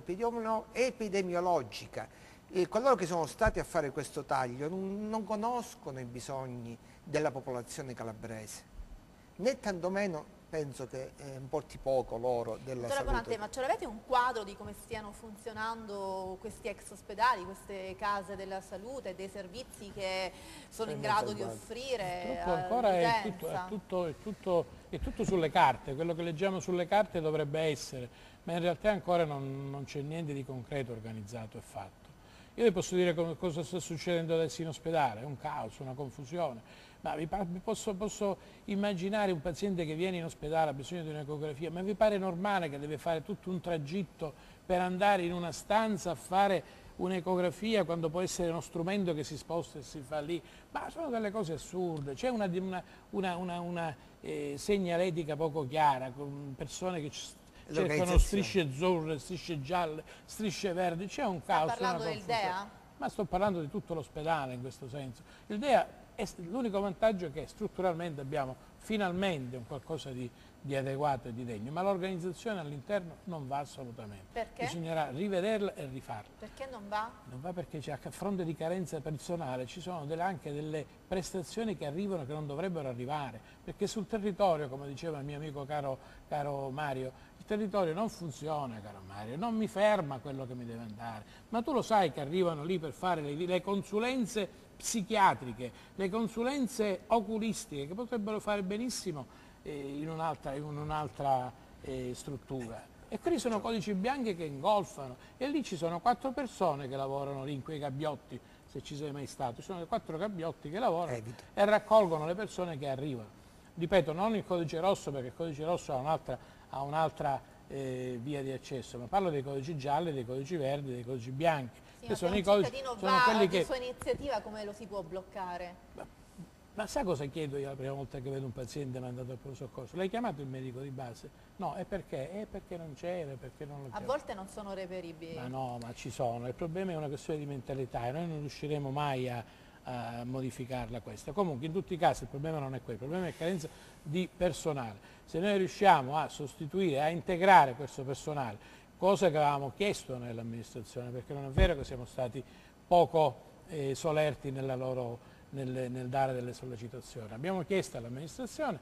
epidemiologica. E coloro che sono stati a fare questo taglio non, non conoscono i bisogni della popolazione calabrese, né tantomeno penso che eh, importi poco loro della Dottora salute. Bonante, ma ce l'avete un quadro di come stiano funzionando questi ex ospedali, queste case della salute, dei servizi che sono in grado di offrire Purtroppo ancora è tutto, è, all'utenza? tutto, è, tutto, è tutto sulle carte, quello che leggiamo sulle carte dovrebbe essere, ma in realtà ancora non, non c'è niente di concreto organizzato e fatto. Io vi posso dire come, cosa sta succedendo adesso in ospedale, è un caos, una confusione. Ma vi, vi posso, posso immaginare un paziente che viene in ospedale, ha bisogno di un'ecografia, ma vi pare normale che deve fare tutto un tragitto per andare in una stanza a fare un'ecografia quando può essere uno strumento che si sposta e si fa lì? Ma sono delle cose assurde, c'è una, una, una, una, una eh, segnaletica poco chiara, con persone che cercano strisce azzurre, strisce gialle, strisce verdi, c'è un caos. Sta parlando del D E A? Ma sto parlando di tutto l'ospedale in questo senso. Il D E A, l'unico vantaggio è che strutturalmente abbiamo finalmente un qualcosa di, di adeguato e di degno, ma l'organizzazione all'interno non va assolutamente. Perché? Bisognerà rivederla e rifarla. Perché non va? Non va perché a fronte di carenza personale ci sono delle, anche delle prestazioni che arrivano che non dovrebbero arrivare, perché sul territorio, come diceva il mio amico caro, caro Mario, il territorio non funziona, caro Mario, non mi ferma quello che mi deve andare, ma tu lo sai che arrivano lì per fare le, le consulenze psichiatriche, le consulenze oculistiche che potrebbero fare benissimo eh, in un'altra, in un'altra eh, struttura. E quelli sono codici bianchi che ingolfano, e lì ci sono quattro persone che lavorano lì in quei gabbiotti, se ci sei mai stato, ci sono quattro gabbiotti che lavorano Evito. e raccolgono le persone che arrivano. Ripeto, non il codice rosso, perché il codice rosso ha un'altra, ha un'altra eh, via di accesso, ma parlo dei codici gialli, dei codici verdi, dei codici bianchi. Sì, che ma sono se i un codici, cittadino sono va quelli di che... sua iniziativa, come lo si può bloccare? Ma, ma sa cosa chiedo io la prima volta che vedo un paziente mandato al pronto soccorso? L'hai chiamato il medico di base? No, e perché? È perché non c'era, perché non lo A chiamo. volte non sono reperibili. Ma no, ma ci sono, il problema è una questione di mentalità e noi non riusciremo mai a, a modificarla questa. Comunque in tutti i casi il problema non è quello, il problema è carenza di personale. Se noi riusciamo a sostituire, a integrare questo personale, cosa che avevamo chiesto nell'amministrazione, perché non è vero che siamo stati poco eh, solerti nella loro, nel, nel dare delle sollecitazioni. Abbiamo chiesto all'amministrazione,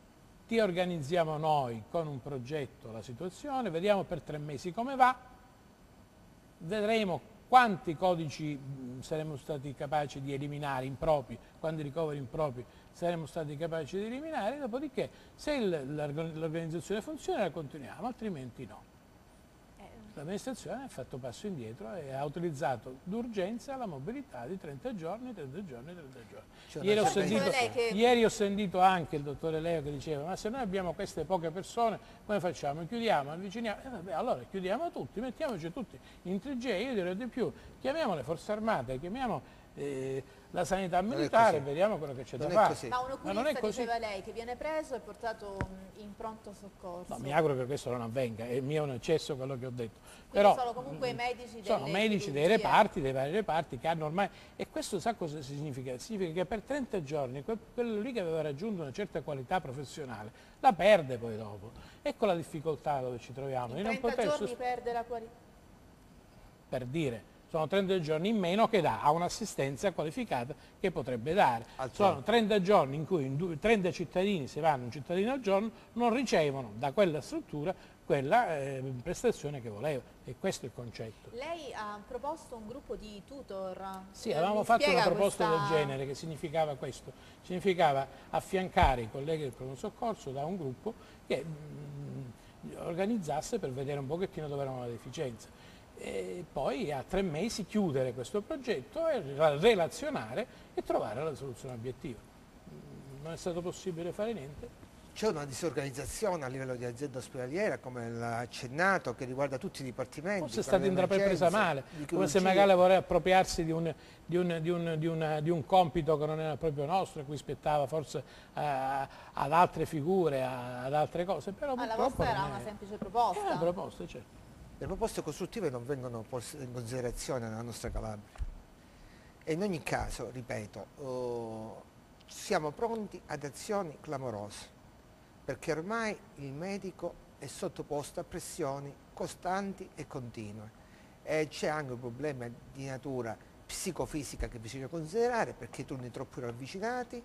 ti organizziamo noi con un progetto la situazione, vediamo per tre mesi come va, vedremo quanti codici mh, saremmo stati capaci di eliminare impropri, quanti ricoveri impropri saremmo stati capaci di eliminare, dopodiché se l'organizzazione funziona la continuiamo, altrimenti no. L'amministrazione ha fatto passo indietro e ha utilizzato d'urgenza la mobilità di trenta giorni, trenta giorni, trenta giorni. Ieri ho, sentito, che... ieri ho sentito anche il dottore Leo che diceva ma se noi abbiamo queste poche persone come facciamo? Chiudiamo, avviciniamo? Eh, vabbè, allora chiudiamo tutti, mettiamoci tutti in tre G, io direi di più, chiamiamo le forze armate, chiamiamo eh, la sanità militare, vediamo quello che c'è da fare. Ma un oculista, ma non è così. Diceva lei, che viene preso e portato in pronto soccorso. No, mi auguro che questo non avvenga, è mio un eccesso quello che ho detto. Quindi però sono comunque i medici sono delle medici dei chirurgie. reparti, dei vari reparti che hanno ormai, e questo sa cosa significa? Significa che per trenta giorni quel, quello lì che aveva raggiunto una certa qualità professionale la perde poi dopo. Ecco la difficoltà dove ci troviamo. In trenta giorni perde la qualità? Per dire. Sono trenta giorni in meno che dà a un'assistenza qualificata che potrebbe dare. Sono trenta giorni in cui in trenta cittadini, se vanno un cittadino al giorno, non ricevono da quella struttura quella eh, prestazione che voleva, e questo è il concetto. Lei ha proposto un gruppo di tutor. Sì, avevamo fatto una proposta questa... del genere che significava questo, significava affiancare i colleghi del pronto soccorso da un gruppo che mh, organizzasse per vedere un pochettino dove erano le deficienze. E poi a tre mesi chiudere questo progetto e relazionare e trovare la soluzione obiettiva. Non è stato possibile fare niente. C'è una disorganizzazione a livello di azienda ospedaliera, come l'ha accennato, che riguarda tutti i dipartimenti. Forse è stata intrapresa male, come se magari vorrei appropriarsi di un, di, un, di, un, di, una, di un compito che non era proprio nostro, a cui spettava forse a, ad altre figure, a, ad altre cose. Però Ma la vostra era una semplice proposta? Era una proposta, certo. Le proposte costruttive non vengono poste in considerazione nella nostra Calabria. E in ogni caso, ripeto, oh, siamo pronti ad azioni clamorose, perché ormai il medico è sottoposto a pressioni costanti e continue. E c'è anche un problema di natura psicofisica che bisogna considerare, perché i turni troppo ravvicinati,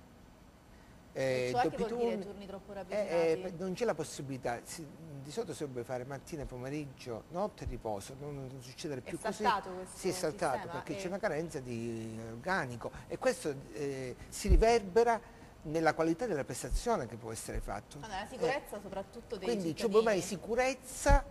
Eh, cioè che vuol turni, dire turni troppo ravvicinati? Eh, eh, non c'è la possibilità, si, di solito si dovrebbe fare mattina, pomeriggio, notte e riposo, non, non succedere più è così. Saltato questo si è saltato sistema, perché e... c'è una carenza di organico e questo eh, si riverbera nella qualità della prestazione che può essere fatto. Allora, la sicurezza eh, soprattutto dei quindi cittadini. c'è un problema di sicurezza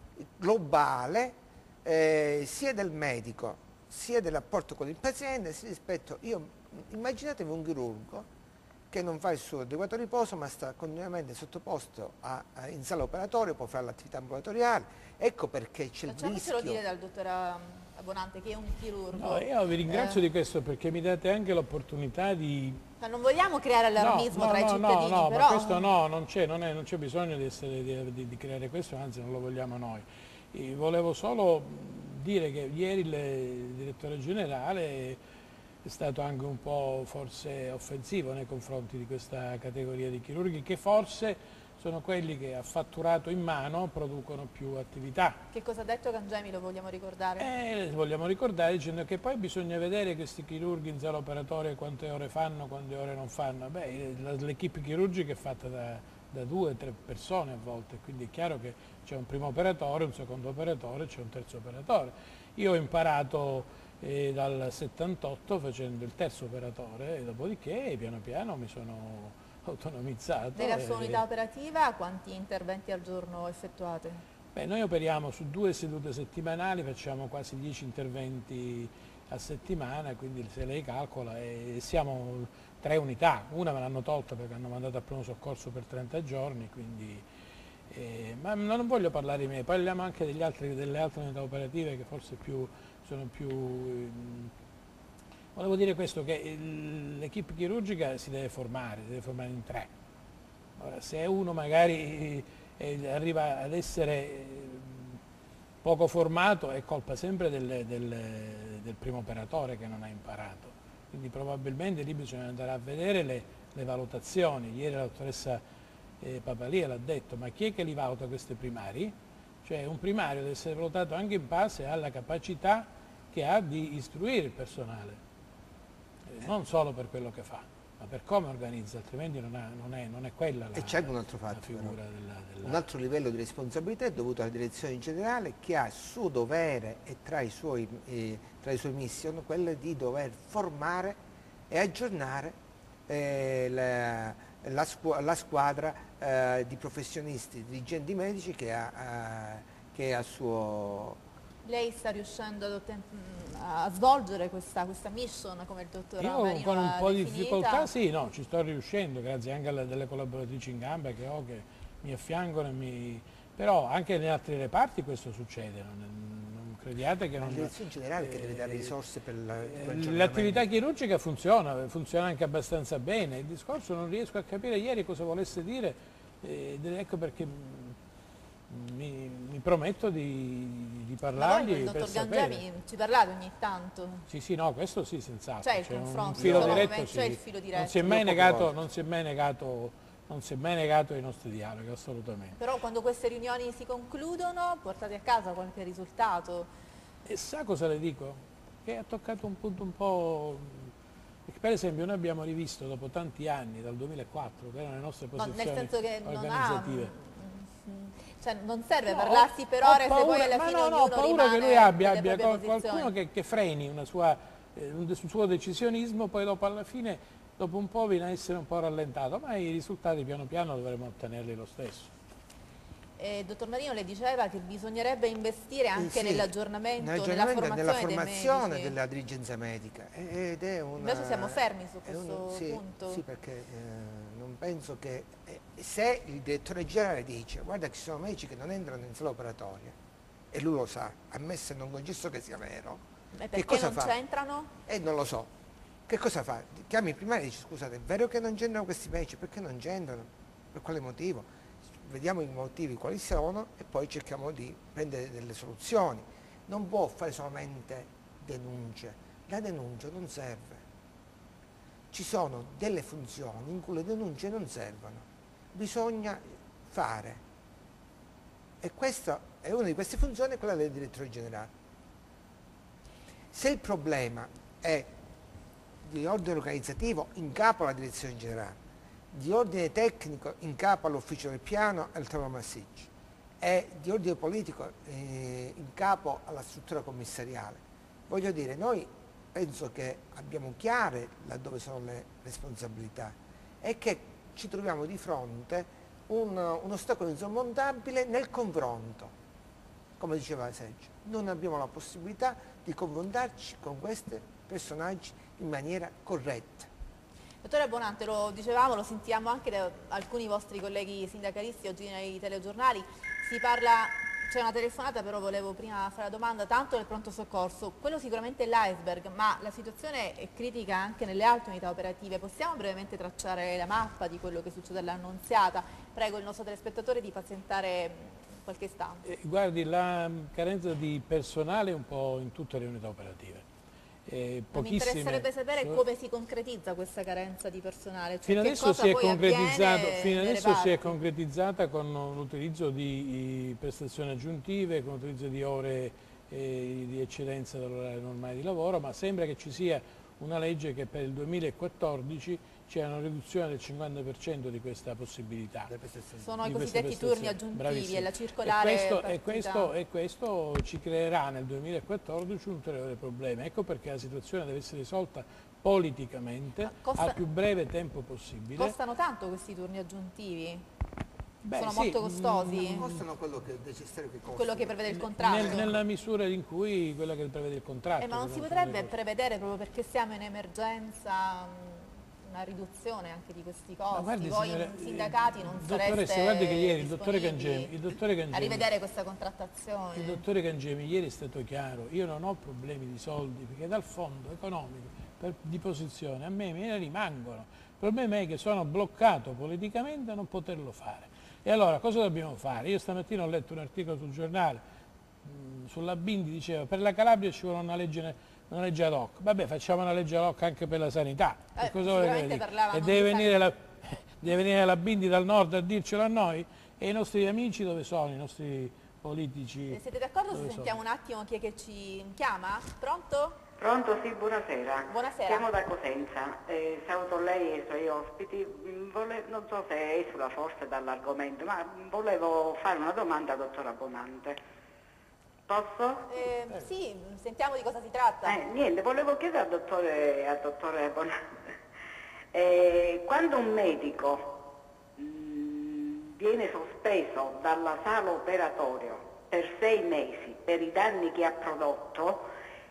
globale eh, sia del medico sia del rapporto con il paziente, sia rispetto, io, immaginatevi un chirurgo che non fa il suo adeguato riposo ma sta continuamente sottoposto a, a, in sala operatoria, può fare l'attività ambulatoriale, ecco perché c'è il rischio. Facciamocelo dire dal dottor Abbonante che è un chirurgo. No, io vi ringrazio eh. di questo perché mi date anche l'opportunità di... Ma non vogliamo creare allarmismo no, no, tra no, i cittadini, no, no, però... ma questo no, non c'è, non, non c'è bisogno di, essere, di, di, di creare questo, anzi non lo vogliamo noi. E volevo solo dire che ieri il direttore generale è stato anche un po' forse offensivo nei confronti di questa categoria di chirurghi che forse sono quelli che a fatturato in mano producono più attività. Che cosa ha detto Cangemi, lo vogliamo ricordare? Eh, vogliamo ricordare dicendo che poi bisogna vedere questi chirurghi in sala operatoria quante ore fanno, quante ore non fanno. Beh, l'equipe chirurgica è fatta da, da due o tre persone a volte, quindi è chiaro che c'è un primo operatore, un secondo operatore, c'è un terzo operatore. Io ho imparato eh, dal settantotto facendo il terzo operatore e dopodiché piano piano mi sono autonomizzato. Nella sua unità operativa quanti interventi al giorno effettuate? Beh, noi operiamo su due sedute settimanali, facciamo quasi dieci interventi a settimana, quindi se lei calcola eh, siamo tre unità, una me l'hanno tolta perché hanno mandato al primo soccorso per trenta giorni, quindi, eh, ma non voglio parlare di me, parliamo anche degli altri, delle altre unità operative che forse più, sono più... Eh, Volevo dire questo, che l'equipe chirurgica si deve formare, si deve formare in tre. Ora, se uno magari eh, arriva ad essere eh, poco formato è colpa sempre del, del, del primo operatore che non ha imparato. Quindi probabilmente lì bisogna andare a vedere le, le valutazioni. Ieri la dottoressa eh, Papalia l'ha detto, ma chi è che li valuta questi primari? Cioè un primario deve essere valutato anche in base alla capacità che ha di istruire il personale. Non solo per quello che fa. ma per come organizza, altrimenti non, ha, non, è, non è quella la, e c'è anche un altro fatto, figura della, della... un altro livello di responsabilità è dovuto alla direzione generale, che ha suo dovere e tra i suoi, eh, tra i suoi mission quella di dover formare e aggiornare eh, la, la, squ la squadra eh, di professionisti, dirigenti medici che ha, eh, che ha suo... Lei sta riuscendo ad a svolgere questa, questa mission come il dottor Io Marino con un po' di definita? difficoltà sì, no, ci sto riuscendo, grazie anche alle delle collaboratrici in gamba che ho, che mi affiancano e mi... però anche negli altri reparti questo succede, non, non crediate che non... La direzione generale che deve dare risorse per la... L'attività chirurgica funziona, funziona anche abbastanza bene, il discorso non riesco a capire ieri cosa volesse dire, eh, ecco perché... Mi, mi prometto di, di parlargli. Ma voi, dottor Gangemi, ci parlate ogni tanto? Sì, sì, no, questo sì, senz'altro. C'è il confronto, un filo diretto, c'è sì. il filo diretto. Non si è mai negato, non si è mai negato, non si è mai negato ai nostri dialoghi, assolutamente. Però quando queste riunioni si concludono, portate a casa qualche risultato? E sa cosa le dico? Che ha toccato un punto un po'... Perché per esempio noi abbiamo rivisto dopo tanti anni, dal duemilaquattro, che erano le nostre posizioni no, nel senso che organizzative. Non ha... Cioè, non serve no, parlarsi per ore paura, se poi alla ma fine no, no, ognuno ho paura rimane che lui abbia, nelle abbia proprie qualcuno che, che freni una sua, eh, un suo decisionismo, poi dopo alla fine, dopo un po' viene a essere un po' rallentato, ma i risultati piano piano dovremo ottenerli lo stesso. Eh, dottor Marino, le diceva che bisognerebbe investire anche sì, nell'aggiornamento, nella nell'aggiornamento, formazione, nella formazione dei della dirigenza medica. Ed è una, Invece siamo fermi su questo un, sì, punto? Sì, perché eh, non penso che... Eh, se il direttore generale dice guarda che ci sono medici che non entrano in sala operatoria, e lui lo sa, ammesso e non concesso che sia vero, e perché che cosa non fa? c'entrano? Eh, non lo so. Che cosa fa? Chiami il primario e dici scusate, è vero che non c'entrano questi medici? Perché non c'entrano? Per quale motivo? Vediamo i motivi quali sono e poi cerchiamo di prendere delle soluzioni. Non può fare solamente denunce, la denuncia non serve. Ci sono delle funzioni in cui le denunce non servono, bisogna fare. E questa è una di queste funzioni, è quella del direttore generale. Se il problema è di ordine organizzativo, in capo alla direzione generale, di ordine tecnico in capo all'ufficio del piano e al tavolo massiccio e di ordine politico eh, in capo alla struttura commissariale. Voglio dire, noi penso che abbiamo chiare laddove sono le responsabilità e che ci troviamo di fronte un, un ostacolo insormontabile nel confronto. Come diceva Sergio, non abbiamo la possibilità di confrontarci con questi personaggi in maniera corretta. Dottore Bonante, lo dicevamo, lo sentiamo anche da alcuni vostri colleghi sindacalisti oggi nei telegiornali, si parla, c'è una telefonata però volevo prima fare la domanda, tanto del pronto soccorso, quello sicuramente è l'iceberg, ma la situazione è critica anche nelle altre unità operative, possiamo brevemente tracciare la mappa di quello che succede all'Annunziata? Prego il nostro telespettatore di pazientare qualche istante. Eh, guardi, la carenza di personale è un po' in tutte le unità operative. Eh, mi interesserebbe sapere so... come si concretizza questa carenza di personale. Cioè fino che adesso, si è, concretizzato, fino adesso si è parti? concretizzata con l'utilizzo di prestazioni aggiuntive, con l'utilizzo di ore eh, di eccedenza dall'orario normale di lavoro, ma sembra che ci sia una legge che per il duemilaquattordici c'è una riduzione del cinquanta per cento di questa possibilità. Sono i cosiddetti turni aggiuntivi. Bravissimo. E la circolare e questo, e, questo, e questo ci creerà nel duemilaquattordici un ulteriore problema. Ecco perché la situazione deve essere risolta politicamente costa, al più breve tempo possibile. Costano tanto questi turni aggiuntivi? Beh, sono sì, molto costosi? Non costano quello che è necessario che costano. Quello che prevede il contratto? Nel, nella misura in cui quella che prevede il contratto. Eh, ma non si potrebbe prevedere, proprio perché siamo in emergenza, una riduzione anche di questi costi? Guardi, voi signora, sindacati non sareste guardi che ieri il dottore Gangemi, il dottore Gangemi a rivedere questa contrattazione? Il dottore Gangemi ieri è stato chiaro, io non ho problemi di soldi perché dal fondo economico per, di posizione a me me ne rimangono. Il problema è che sono bloccato politicamente a non poterlo fare. E allora cosa dobbiamo fare? Io stamattina ho letto un articolo sul giornale, mh, sulla Bindi diceva per la Calabria ci vuole una legge, una legge ad hoc. Vabbè, facciamo una legge ad hoc anche per la sanità. Eh, cosa volete dire? E deve venire, la, deve venire la Bindi dal nord a dircelo a noi? E i nostri amici dove sono? I nostri politici? E siete d'accordo se sono? sentiamo un attimo chi è che ci chiama? Pronto? Pronto, sì, buonasera. Buonasera. Chiamo da Cosenza, eh, saluto lei e i suoi ospiti. Mm, vole- non so se esula forse dall'argomento, ma volevo fare una domanda al dottor Abbonante. Posso? Eh, sì, sentiamo di cosa si tratta. Eh, niente, volevo chiedere al dottore, al dottore Abbonante, eh, quando un medico mm, viene sospeso dalla sala operatoria per sei mesi per i danni che ha prodotto,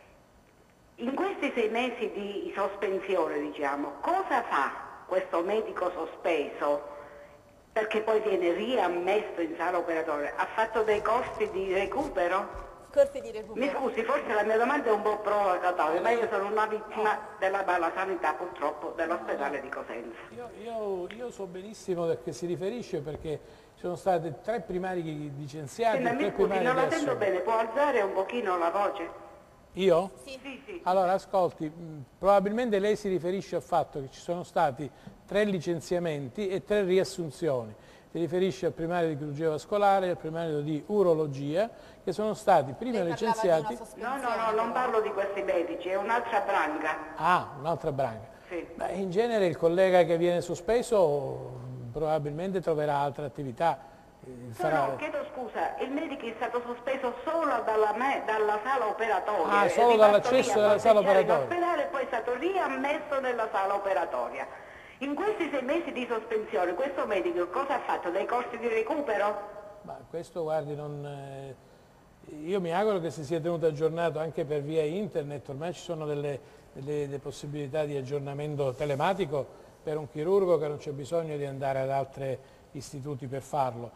in questi sei mesi di sospensione, diciamo, cosa fa questo medico sospeso? Perché poi viene riammesso in sala operatoria. Ha fatto dei corsi di recupero? Corsi di recupero. Mi scusi, forse la mia domanda è un po' provocatoria, ma io sono una vittima della mala sanità purtroppo dell'ospedale di Cosenza. Io, io, io so benissimo a che si riferisce, perché ci sono stati tre primari licenziati Sì, e ma tre mi scusi, primari non la riassunti. sento bene, può alzare un pochino la voce? Io? Sì. Sì, sì. Allora, ascolti, mh, probabilmente lei si riferisce al fatto che ci sono stati tre licenziamenti e tre riassunzioni. Si riferisce al primario di chirurgia vascolare e al primario di urologia, che sono stati prima Lei parlava di licenziati... una No, sospensione, no, no, non però. parlo di questi medici, è un'altra branca. Ah, un'altra branca. Sì. Beh, in genere il collega che viene sospeso mh, probabilmente troverà altre attività. eh, No, farà- no, chiedo scusa, il medico è stato sospeso solo dalla, me- dalla sala operatoria. Ah, è solo rimasto dall'accesso lì a della sala passeggiare operatoria. in ospedale e poi è stato riammesso nella sala operatoria. In questi sei mesi di sospensione questo medico cosa ha fatto? Dei corsi di recupero? Ma questo, guardi, non, eh, io mi auguro che si sia tenuto aggiornato anche per via internet. Ormai ci sono delle, delle- delle possibilità di aggiornamento telematico per un chirurgo, che non c'è bisogno di andare ad altri istituti per farlo.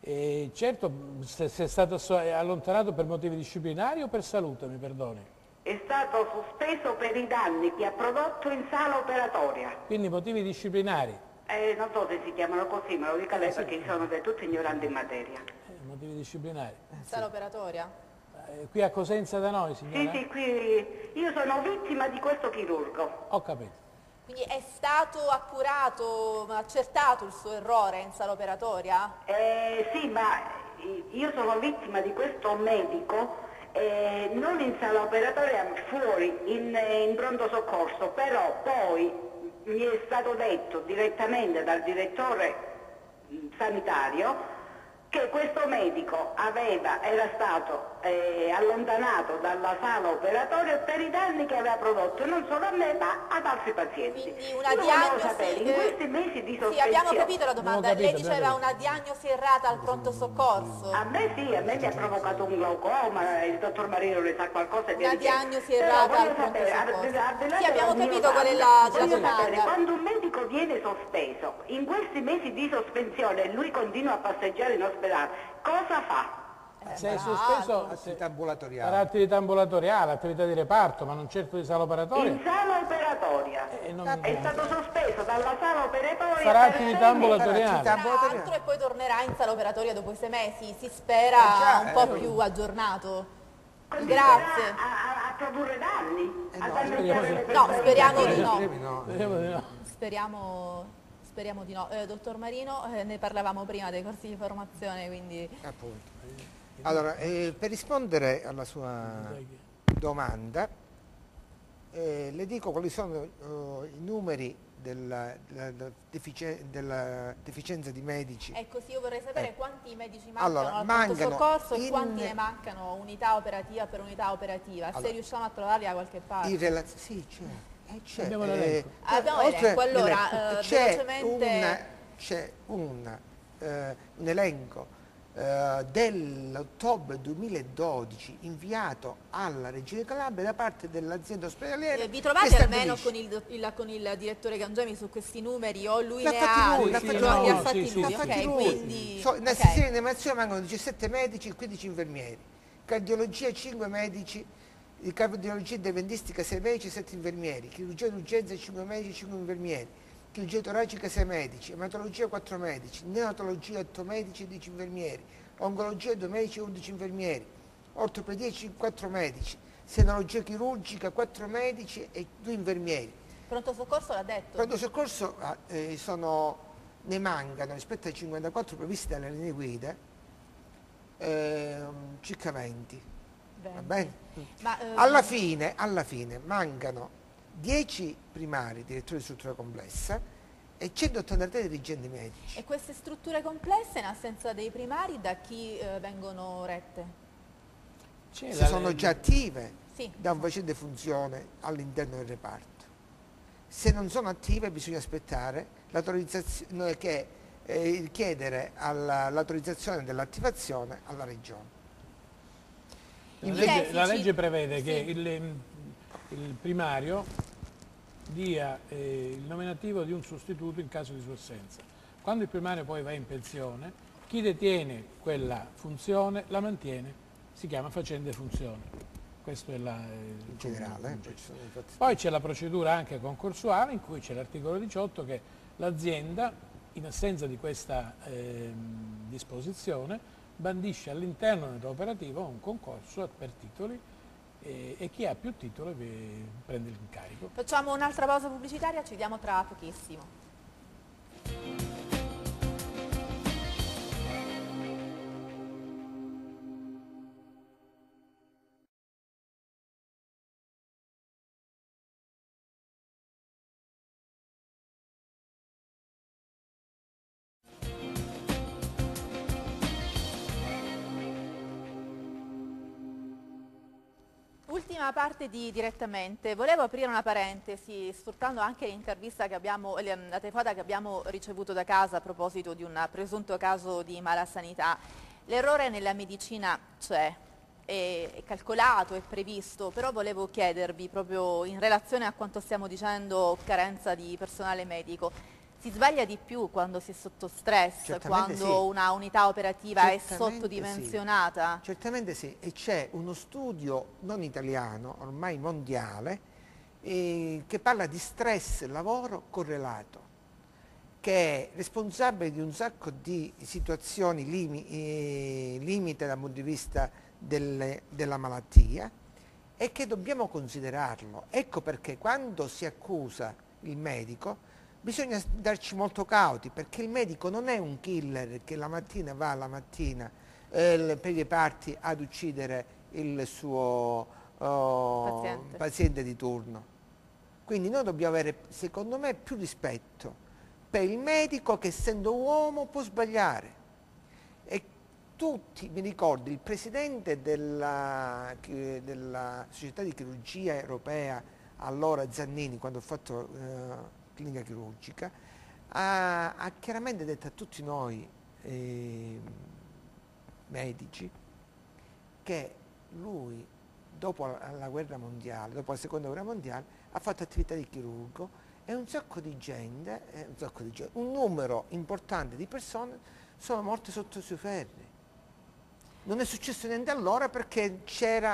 E certo, se, se è stato so- allontanato per motivi disciplinari o per salute, mi perdoni. È stato sospeso per i danni che ha prodotto in sala operatoria. Quindi motivi disciplinari, Eh, non so se si chiamano così, me lo dica lei perché sono del tutto ignorante in materia. eh, motivi disciplinari. Sala operatoria. Eh, qui a Cosenza da noi, Sì, signora? sì, qui io sono vittima di questo chirurgo. Ho capito. Quindi è stato appurato, accertato il suo errore in sala operatoria? Eh, sì, ma io sono vittima di questo medico, eh, non in sala operatoria, fuori, in, in pronto soccorso, però poi mi è stato detto direttamente dal direttore mh, sanitario che questo medico aveva, era stato eh, allontanato dalla sala operatoria per i danni che aveva prodotto, non solo a me ma ad altri pazienti. Quindi una Io volevo diagnosi... sapere, in eh, questi mesi di Sì, sospensione... abbiamo capito la domanda. Abbiamo Lei capito, diceva abbiamo una diagnosi errata al pronto soccorso. A me sì, a me mi ha provocato un glaucoma, il dottor Marino ne sa qualcosa. e via Una dicendo. diagnosi Però errata voglio al pronto sapere, al- soccorso. al di là Sì, abbiamo della capito qual è ignoranza, la- la voglio domanda. sapere, quando un medico viene sospeso, in questi mesi di sospensione e lui continua a passeggiare in ospedale, cosa fa? Se è bravo. sospeso, Attività se- ambulatoriale. farà attività ambulatoriale, attività di reparto, ma non certo di sala operatoria. In sala operatoria. Eh, non- È stato sospeso dalla sala operatoria Farà per attività sei mesi. ambulatoriale. Attività Tra ambulatoriale. l'altro e poi tornerà in sala operatoria dopo i sei mesi, si spera Eh già, un po' eh. più aggiornato. Continuerà Grazie. A, a- a produrre danni, Eh a no, danneggiare le speriamo- No, persone. speriamo di no. Premi no. Speriamo di no. Speriamo, speriamo di no. Eh, dottor Marino, eh, ne parlavamo prima dei corsi di formazione, quindi Appunto. Allora, eh, per rispondere alla sua domanda, eh, le dico quali sono eh, i numeri della, della- della defici- della deficienza di medici. ecco sì, io vorrei sapere Eh. quanti medici mancano Allora, al pronto mancano soccorso e in- quanti ne mancano unità operativa per unità operativa, se Allora, riusciamo a trovarli da qualche parte. In relaz- sì, c'è. eh, c'è, Abbiamo eh, l'elenco. Abbiamo oltre l'elenco. Allora, l'elenco, eh, c'è velocemente- un, c'è un, eh, un elenco eh, dell'ottobre duemiladodici inviato alla Regione Calabria da parte dell'azienda ospedaliera. Eh, vi che trovate almeno stabilisce- con il, il- con il direttore Gangemi su questi numeri o lui L'ha ne fatti ha? lui, l'ha Sì, fatti lo- lui. li ha Sì, fatti sì, lui, sì, L'ha fatti ok, lui. quindi... So, nel ok. sistema di animazione mancano diciassette medici e quindici infermieri, cardiologia cinque medici, di cardiologia e dentistica sei medici e sette infermieri, chirurgia d'urgenza cinque medici e cinque infermieri, chirurgia toracica sei medici, ematologia quattro medici, neonatologia otto medici e dieci infermieri, oncologia due medici e undici infermieri, ortopedia quattro medici, senologia chirurgica quattro medici e due infermieri. Pronto soccorso l'ha detto? Pronto soccorso ah, eh, sono, ne mancano rispetto ai cinquantaquattro previsti dalle linee guida ehm, circa venti. Va bene? Ma, eh, alla, fine, alla fine mancano dieci primari direttori di struttura complessa e centottantatré dirigenti medici. E queste strutture complesse, in assenza dei primari, da chi eh, vengono rette? Se sono già attive, sì, da un facente funzione all'interno del reparto. Se non sono attive bisogna aspettare l'autorizzazione, che eh, chiedere l'autorizzazione dell'attivazione alla regione. La legge, la legge prevede sì. che il, il primario dia eh, il nominativo di un sostituto in caso di sua assenza. Quando il primario poi va in pensione, chi detiene quella funzione la mantiene, si chiama facente funzione. Questo è la, il generale. Eh, poi c'è la procedura anche concorsuale in cui c'è l'articolo diciotto che l'azienda, in assenza di questa eh, disposizione, bandisce all'interno dell'operativo un concorso per titoli e, e chi ha più titoli prende l'incarico. Facciamo un'altra pausa pubblicitaria, ci vediamo tra pochissimo. Ultima parte di Direttamente, volevo aprire una parentesi sfruttando anche l'intervista che abbiamo, la telefonata che abbiamo ricevuto da casa a proposito di un presunto caso di malasanità. L'errore nella medicina c'è, è calcolato, è previsto, però volevo chiedervi proprio in relazione a quanto stiamo dicendo, carenza di personale medico. Si sbaglia di più quando si è sotto stress, Certamente quando sì. una unità operativa Certamente è sottodimensionata? Sì. Certamente sì, e c'è uno studio non italiano, ormai mondiale, eh, che parla di stress lavoro correlato, che è responsabile di un sacco di situazioni limi, eh, limite dal punto di vista delle, della malattia e che dobbiamo considerarlo. Ecco perché quando si accusa il medico bisogna darci molto cauti, perché il medico non è un killer che la mattina va la mattina eh, per i reparti ad uccidere il suo oh, paziente. paziente di turno. Quindi noi dobbiamo avere, secondo me, più rispetto per il medico che, essendo uomo, può sbagliare. E tutti, mi ricordo, il presidente della, della Società di Chirurgia Europea, allora Zannini, quando ho fatto eh, clinica chirurgica, ha, ha chiaramente detto a tutti noi eh, medici che lui, dopo la, la guerra mondiale, dopo la seconda guerra mondiale, ha fatto attività di chirurgo e un sacco di gente, eh, un, sacco di gente un numero importante di persone sono morte sotto i suoi ferri. Non è successo niente allora perché c'era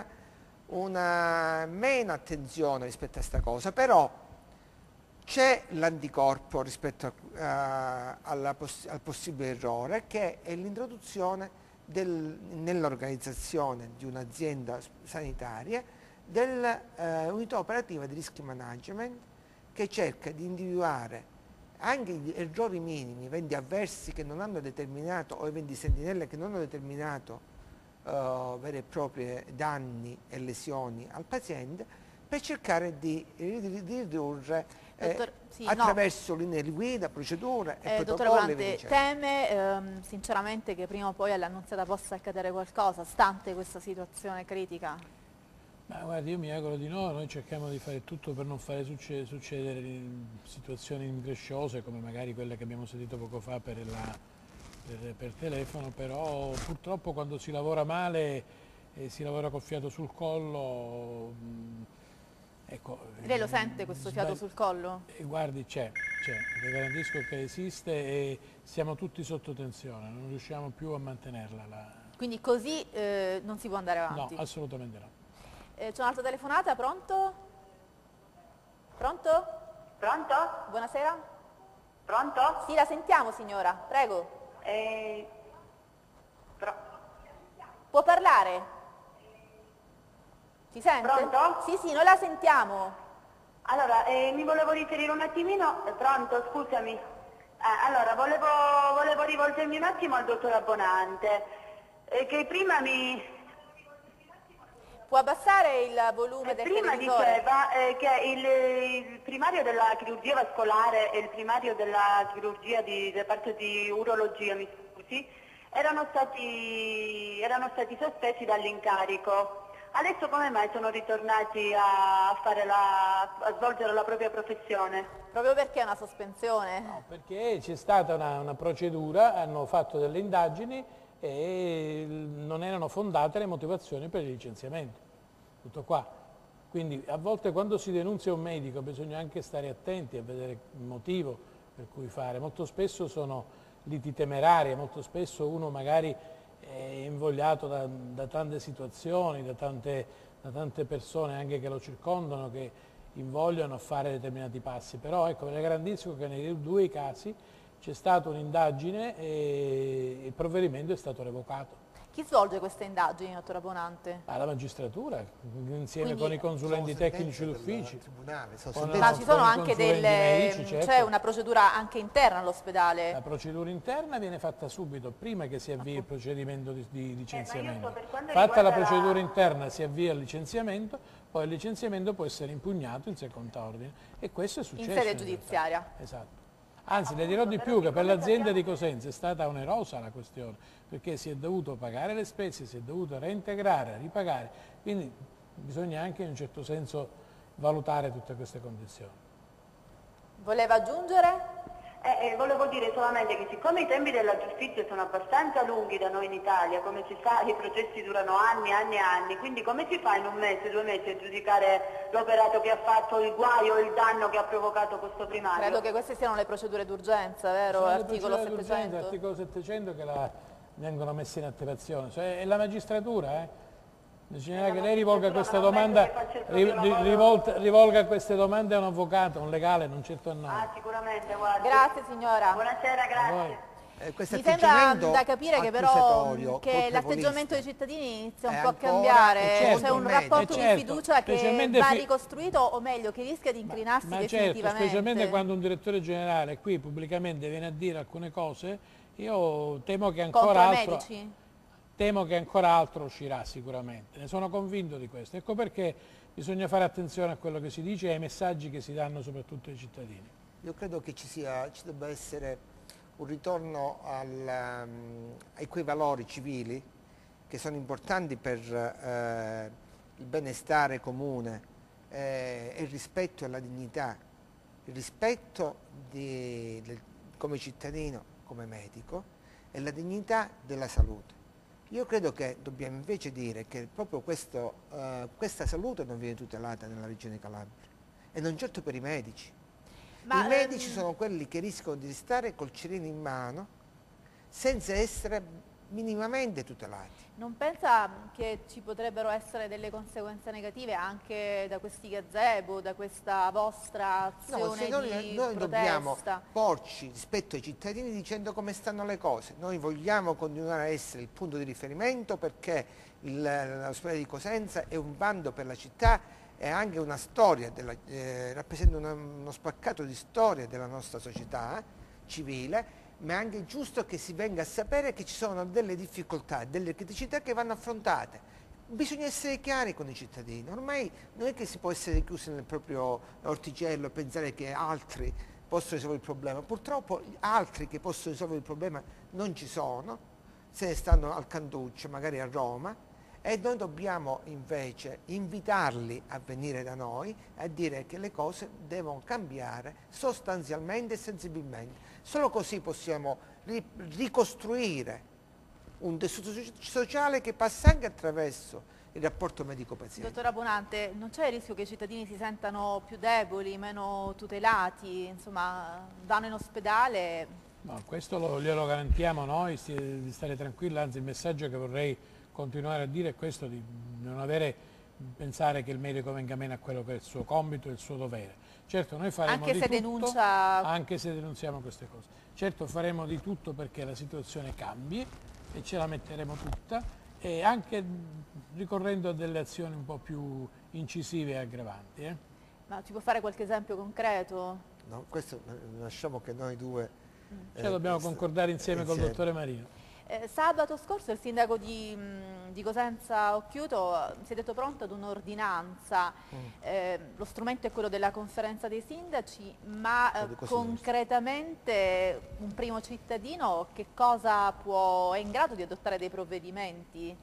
una meno attenzione rispetto a questa cosa, però c'è l'anticorpo rispetto a, a, alla poss al possibile errore, che è l'introduzione nell'organizzazione di un'azienda sanitaria dell'unità uh, operativa di risk management, che cerca di individuare anche gli errori minimi, eventi avversi che non hanno determinato o eventi sentinelle che non hanno determinato uh, veri e propri danni e lesioni al paziente, per cercare di, di, di ridurre Dottor, eh, sì, attraverso no. linee di guida, procedure e eh, protocolli. Dottore Volante, teme ehm, sinceramente che prima o poi all'Annunziata possa accadere qualcosa, stante questa situazione critica? Ma guardi, io mi auguro di no, noi cerchiamo di fare tutto per non fare succe succedere situazioni incresciose come magari quelle che abbiamo sentito poco fa per, la, per, per telefono, però purtroppo quando si lavora male e si lavora col fiato sul collo, mh, ecco, lei lo sente questo fiato sul collo? Eh, guardi, c'è, c'è, le garantisco che esiste e siamo tutti sotto tensione, non riusciamo più a mantenerla. La... Quindi così eh, non si può andare avanti? No, assolutamente no. Eh, c'è un'altra telefonata, pronto? Pronto? Pronto? Buonasera? Pronto? Sì, la sentiamo signora, prego. Eh, pro... Può parlare? Ci sente? Pronto? Sì, sì, noi la sentiamo. Allora, eh, mi volevo riferire un attimino, eh, pronto, scusami. Eh, allora, volevo, volevo rivolgermi un attimo al dottor Abbonante, eh, che prima mi... Può abbassare il volume eh, del prima televisore? diceva eh, che il, il primario della chirurgia vascolare e il primario della chirurgia di reparto di urologia, mi scusi, erano stati, erano stati sospesi dall'incarico. Adesso come mai sono ritornati a, fare la, a svolgere la propria professione? Proprio perché è una sospensione? No, perché c'è stata una, una procedura, hanno fatto delle indagini e non erano fondate le motivazioni per il licenziamento. Tutto qua. Quindi a volte quando si denunzia un medico bisogna anche stare attenti a vedere il motivo per cui fare. Molto spesso sono liti temerarie, molto spesso uno magari è invogliato da, da tante situazioni, da tante, da tante persone anche che lo circondano, che invogliano a fare determinati passi. Però ecco, le garantisco che nei due casi c'è stata un'indagine e il provvedimento è stato revocato. Chi svolge queste indagini, dottor Abonante? Ah, la magistratura, insieme Quindi, con i consulenti sono tecnici d'ufficio. tribunale, sono Con- sentenze Ma ci sono con i anche consulenti delle... medici, certo. c'è una procedura anche interna all'ospedale? La procedura interna viene fatta subito, prima che si avvii il procedimento di, di licenziamento. so per quanto Fatta la riguarda la- procedura interna si avvia il licenziamento, poi il licenziamento può essere impugnato in secondo ordine e questo è successo. In sede realtà. giudiziaria? Esatto. Anzi, le dirò di più che per l'azienda di Cosenza è stata onerosa la questione, perché si è dovuto pagare le spese, si è dovuto reintegrare, ripagare, quindi bisogna anche in un certo senso valutare tutte queste condizioni. Voleva aggiungere? Eh, eh, volevo dire solamente che siccome i tempi della giustizia sono abbastanza lunghi da noi in Italia, come si sa i processi durano anni, anni e anni, quindi come si fa in un mese, due mesi a giudicare l'operato che ha fatto, il guaio o il danno che ha provocato questo primario? Credo che queste siano le procedure d'urgenza, vero? Sono le Articolo procedure d'urgenza, settecento? Articolo settecento che la, vengono messe in attivazione, cioè è la magistratura, eh? Bisognerà che lei rivolga questa domanda, ri- ri- rivolta- rivolga queste domande a un avvocato, a un legale, non certo a noi. Ah, sicuramente, guardi. Grazie signora. Buonasera, A grazie. voi. Eh, questo Mi sembra atteggiamento da capire che però accusatorio, che colpevolista, l'atteggiamento dei cittadini inizia un è po' a ancora- cambiare, eh, c'è certo, un meglio. rapporto Eh, di certo, fiducia che specialmente va fi- ricostruito o meglio che rischia di incrinarsi Ma certo, definitivamente. specialmente quando un direttore generale qui pubblicamente viene a dire alcune cose, io temo che Contro ancora i altro, medici? temo che ancora altro uscirà sicuramente, ne sono convinto di questo. Ecco perché bisogna fare attenzione a quello che si dice e ai messaggi che si danno soprattutto ai cittadini. Io credo che ci, sia, ci debba essere un ritorno al, um, ai quei valori civili che sono importanti per eh, il benestare comune eh, e il rispetto e la dignità, il rispetto di, del, come cittadino, come medico e la dignità della salute. Io credo che dobbiamo invece dire che proprio questo, eh, questa salute non viene tutelata nella regione Calabria e non certo per i medici. Ma, I medici ehm, sono quelli che rischiano di stare col cerino in mano senza essere minimamente tutelati. Non pensa che ci potrebbero essere delle conseguenze negative anche da questi gazebo, da questa vostra No, azione se noi, di noi dobbiamo protesta? porci rispetto ai cittadini dicendo come stanno le cose. Noi vogliamo continuare a essere il punto di riferimento perché il- l'ospedale di Cosenza è un bando per la città, è anche una storia, della, eh, rappresenta una- uno spaccato di storia della nostra società civile, ma è anche giusto che si venga a sapere che ci sono delle difficoltà, delle criticità che vanno affrontate. Bisogna essere chiari con i cittadini, ormai non è che si può essere chiusi nel proprio orticello e pensare che altri possono risolvere il problema. Purtroppo altri che possono risolvere il problema non ci sono, se ne stanno al cantuccio, magari a Roma, e noi dobbiamo invece invitarli a venire da noi a dire che le cose devono cambiare sostanzialmente e sensibilmente. Solo così possiamo ri- ricostruire un tessuto sociale che passa anche attraverso il rapporto medico-paziente. Dottor Abonante, non c'è il rischio che i cittadini si sentano più deboli, meno tutelati, insomma, vanno in ospedale? No, questo lo, glielo garantiamo noi, sti- di stare tranquilli, anzi il messaggio che vorrei continuare a dire è questo, di non avere, pensare che il medico venga meno a quello che è il suo compito e il suo dovere. Certo, noi faremo Anche di se tutto, denuncia... anche se denunziamo queste cose. Certo faremo di tutto perché la situazione cambi e ce la metteremo tutta e anche ricorrendo a delle azioni un po' più incisive e aggravanti. Eh? Ma ci può fare qualche esempio concreto? No, questo eh, lasciamo che noi due... Ce lo dobbiamo concordare insieme col insieme. dottore Marino. Eh, sabato scorso il sindaco di, mh, di Cosenza Occhiuto si è detto pronto ad un'ordinanza, mm. eh, lo strumento è quello della conferenza dei sindaci, ma eh, concretamente un primo cittadino che cosa può, è in grado di adottare dei provvedimenti?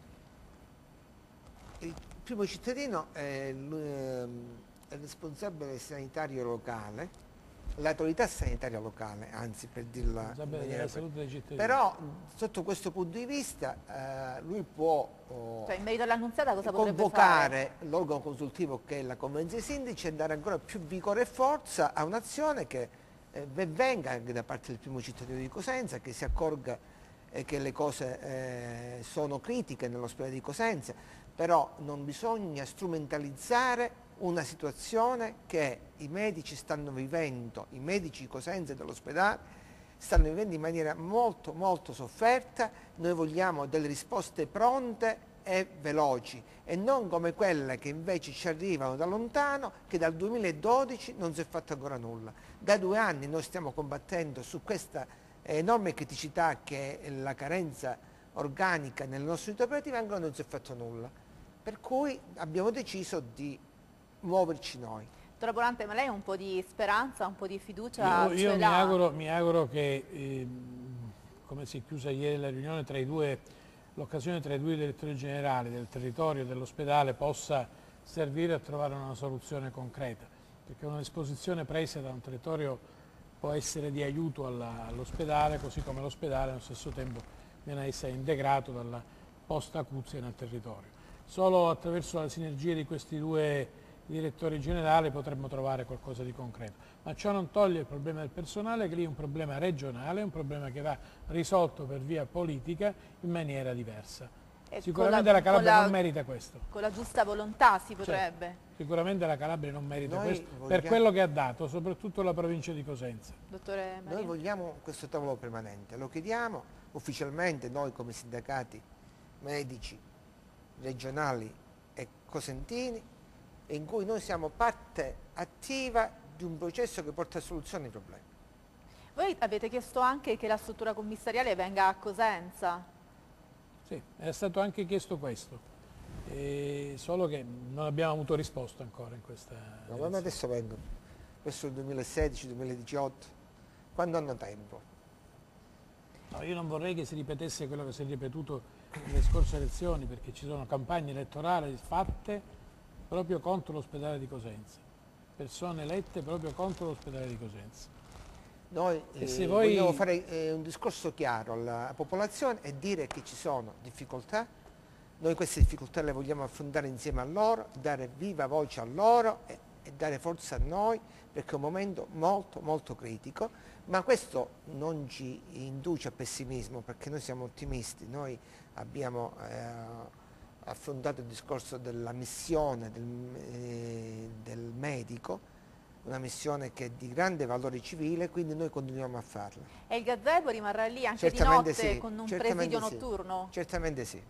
Il primo cittadino è il responsabile sanitario locale, l'autorità sanitaria locale, anzi per dirla in maniera per... però sotto questo punto di vista eh, lui può oh, cioè, in merito all'annunziata cosa convocare l'organo consultivo che è la convenzione dei sindaci e dare ancora più vigore e forza a un'azione che eh, venga anche da parte del primo cittadino di Cosenza, che si accorga eh, che le cose eh, sono critiche nell'ospedale di Cosenza, però non bisogna strumentalizzare una situazione che i medici stanno vivendo, i medici di Cosenza e dell'ospedale stanno vivendo in maniera molto molto sofferta. Noi vogliamo delle risposte pronte e veloci e non come quelle che invece ci arrivano da lontano, che dal duemiladodici non si è fatto ancora nulla. Da due anni noi stiamo combattendo su questa enorme criticità che è la carenza organica nelle nostre unità operative, ancora non si è fatto nulla. Per cui abbiamo deciso di muoverci noi. Dottora Bolante, ma lei ha un po' di speranza, un po' di fiducia? Io, io mi, auguro, mi auguro che, eh, come si è chiusa ieri la riunione tra i due, l'occasione tra i due direttori generali del territorio e dell'ospedale possa servire a trovare una soluzione concreta, perché una disposizione presa da un territorio può essere di aiuto all'ospedale, così come l'ospedale allo stesso tempo viene a essere integrato dalla post acuzia nel territorio. Solo attraverso la sinergia di questi due direttori generali potremmo trovare qualcosa di concreto, ma ciò non toglie il problema del personale, che lì è un problema regionale, un problema che va risolto per via politica in maniera diversa. E sicuramente la, la Calabria la, non merita questo. Con la giusta volontà si potrebbe. Certo, sicuramente la Calabria non merita Noi questo vogliamo... per quello che ha dato, soprattutto la provincia di Cosenza. Dottore Maria. Noi vogliamo questo tavolo permanente, lo chiediamo ufficialmente noi come sindacati medici regionali e cosentini, in cui noi siamo parte attiva di un processo che porta a soluzione ai problemi. Voi avete chiesto anche che la struttura commissariale venga a Cosenza? Sì, è stato anche chiesto questo, e solo che non abbiamo avuto risposta ancora in questa no, ma adesso vengono, verso il duemilasedici duemiladiciotto, quando hanno tempo. No, io non vorrei che si ripetesse quello che si è ripetuto nelle scorse elezioni, perché ci sono campagne elettorali fatte proprio contro l'ospedale di Cosenza, persone elette proprio contro l'ospedale di Cosenza. Noi e eh, se voi... vogliamo fare eh, un discorso chiaro alla popolazione e dire che ci sono difficoltà, noi queste difficoltà le vogliamo affrontare insieme a loro, dare viva voce a loro e, e dare forza a noi, perché è un momento molto molto critico, ma questo non ci induce a pessimismo, perché noi siamo ottimisti, noi abbiamo eh, affrontato il discorso della missione del, eh, del medico, una missione che è di grande valore civile, quindi noi continuiamo a farla. E il gazebo rimarrà lì anche certamente di notte sì, con un presidio sì. notturno? Certamente sì.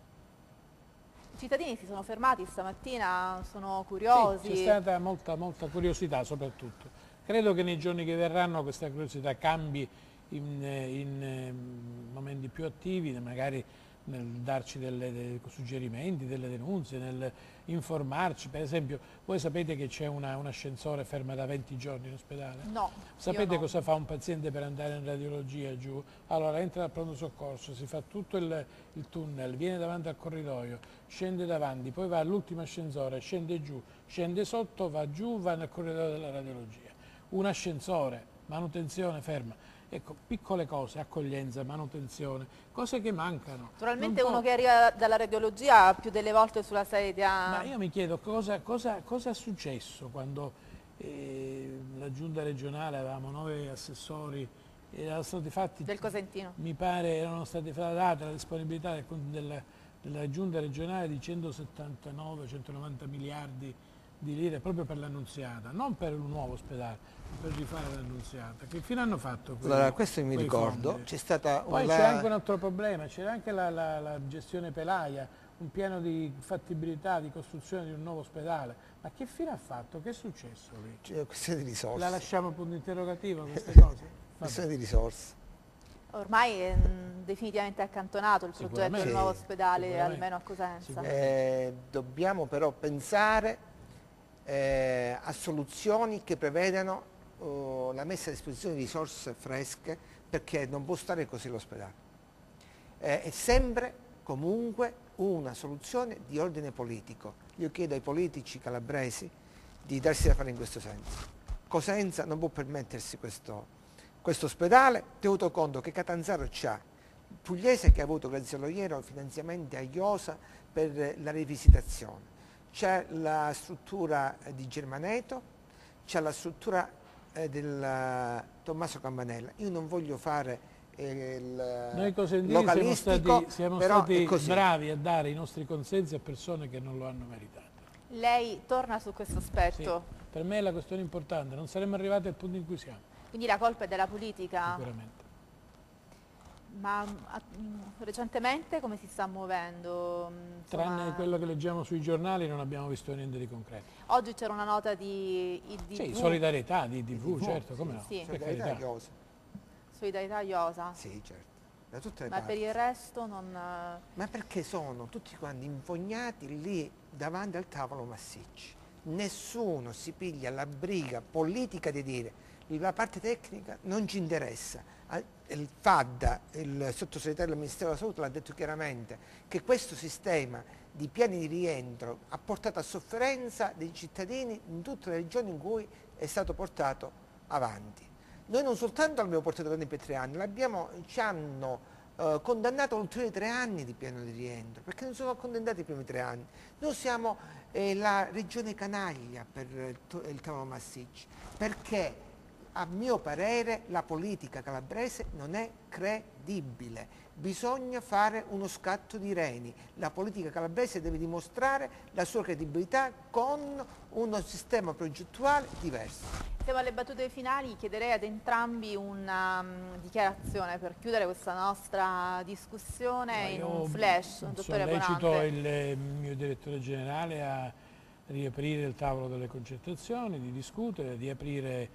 I cittadini si sono fermati stamattina, sono curiosi? Sì, c'è stata molta, molta curiosità soprattutto. Credo che nei giorni che verranno questa curiosità cambi in, in, in momenti più attivi, magari nel darci delle, dei suggerimenti, delle denunce, nel informarci. Per esempio, voi sapete che c'è un ascensore fermo da venti giorni in ospedale? No. Sapete no. cosa fa un paziente per andare in radiologia giù? Allora entra al pronto soccorso, si fa tutto il, il tunnel, viene davanti al corridoio, scende davanti, poi va all'ultimo ascensore, scende giù, scende sotto, va giù, va nel corridoio della radiologia. Un ascensore, manutenzione ferma. Ecco, piccole cose, accoglienza, manutenzione, cose che mancano. Naturalmente uno che arriva dalla radiologia più delle volte sulla sedia... Ma io mi chiedo cosa, cosa, cosa è successo quando eh, la giunta regionale, avevamo nove assessori, erano stati fatti... Del Cosentino. Mi pare erano state date la disponibilità del, della, della giunta regionale di centosettantanove centonovanta miliardi di lire proprio per l'Annunziata, non per un nuovo ospedale, ma per rifare l'Annunziata. Che fine hanno fatto? Quelli, allora, questo mi ricordo, c'è stata Poi una... c'è anche un altro problema, c'era anche la, la, la gestione Pelaia, un piano di fattibilità, di costruzione di un nuovo ospedale. Ma che fine ha fatto? Che è successo lì? C'è questione di risorse. La lasciamo punto interrogativo queste cose? Questione di risorse. Ormai è mh, definitivamente accantonato il progetto del Sì, nuovo ospedale, sicuramente. almeno a Cosenza. Eh, dobbiamo però pensare eh, a soluzioni che prevedano uh, la messa a disposizione di risorse fresche, perché non può stare così l'ospedale. Eh, è sempre comunque una soluzione di ordine politico. Io chiedo ai politici calabresi di darsi da fare in questo senso. Cosenza non può permettersi questo questo ospedale, tenuto conto che Catanzaro c'ha Pugliese che ha avuto grazie allo Iero finanziamenti a Iosa per la rivisitazione, c'è la struttura di Germaneto, c'è la struttura eh, del uh, Tommaso Campanella. Io non voglio fare eh, il Noi cosentini siamo localistico, stati, siamo però stati è così. bravi a dare i nostri consensi a persone che non lo hanno meritato. Lei torna su questo aspetto? Sì, per me è la questione importante, non saremmo arrivati al punto in cui siamo. Quindi la colpa è della politica? Sicuramente. Ma a, mh, recentemente come si sta muovendo? Mh, insomma, Tranne quello che leggiamo sui giornali non abbiamo visto niente di concreto. oggi c'era una nota di I D V. Sì, solidarietà di T V, T V, certo, come sì, no? sì. Per Solidarietà carità. Iosa. Solidarietà Iosa. Sì, certo, da tutte le Ma parti. per il resto non... Ma perché sono tutti quanti infognati lì davanti al tavolo massicci? Nessuno si piglia la briga politica di dire la parte tecnica non ci interessa. Il Fadda, il sottosegretario del Ministero della Salute, l'ha detto chiaramente, che questo sistema di piani di rientro ha portato a sofferenza dei cittadini in tutte le regioni in cui è stato portato avanti. Noi non soltanto l'abbiamo portato avanti per tre anni, l'abbiamo, ci hanno eh, condannato a ulteriori tre anni di piano di rientro, perché non sono condannati i primi tre anni. Noi siamo eh, la regione canaglia per il, il tavolo massicci, perché a mio parere la politica calabrese non è credibile, bisogna fare uno scatto di reni, la politica calabrese deve dimostrare la sua credibilità con uno sistema progettuale diverso. Siamo alle battute finali, chiederei ad entrambi una um, dichiarazione per chiudere questa nostra discussione in un flash. Dottore Sollecito Bonante. il eh, mio direttore generale a riaprire il tavolo delle concertazioni, di discutere, di aprire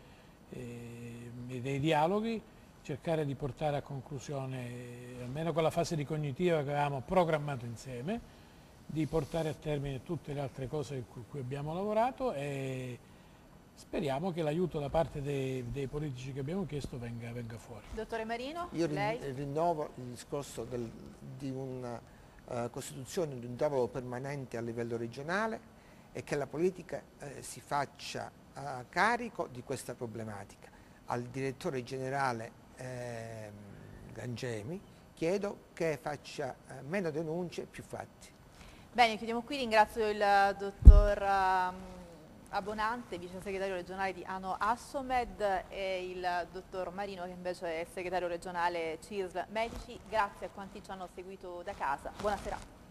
eh, dei dialoghi, cercare di portare a conclusione eh, almeno quella fase di cognitiva che avevamo programmato insieme, di portare a termine tutte le altre cose su cui abbiamo lavorato e speriamo che l'aiuto da parte dei, dei politici che abbiamo chiesto venga, venga fuori. Dottore Marino, Io lei? rinnovo il discorso del, di una uh, costituzione di un tavolo permanente a livello regionale e che la politica eh, si faccia a carico di questa problematica. Al direttore generale eh, Gangemi chiedo che faccia eh, meno denunce e più fatti. Bene, chiudiamo qui, ringrazio il dottor um, Abonante, vice segretario regionale di ANO Assomed, e il dottor Marino che invece è segretario regionale C I S L Medici. Grazie a quanti ci hanno seguito da casa, buona serata.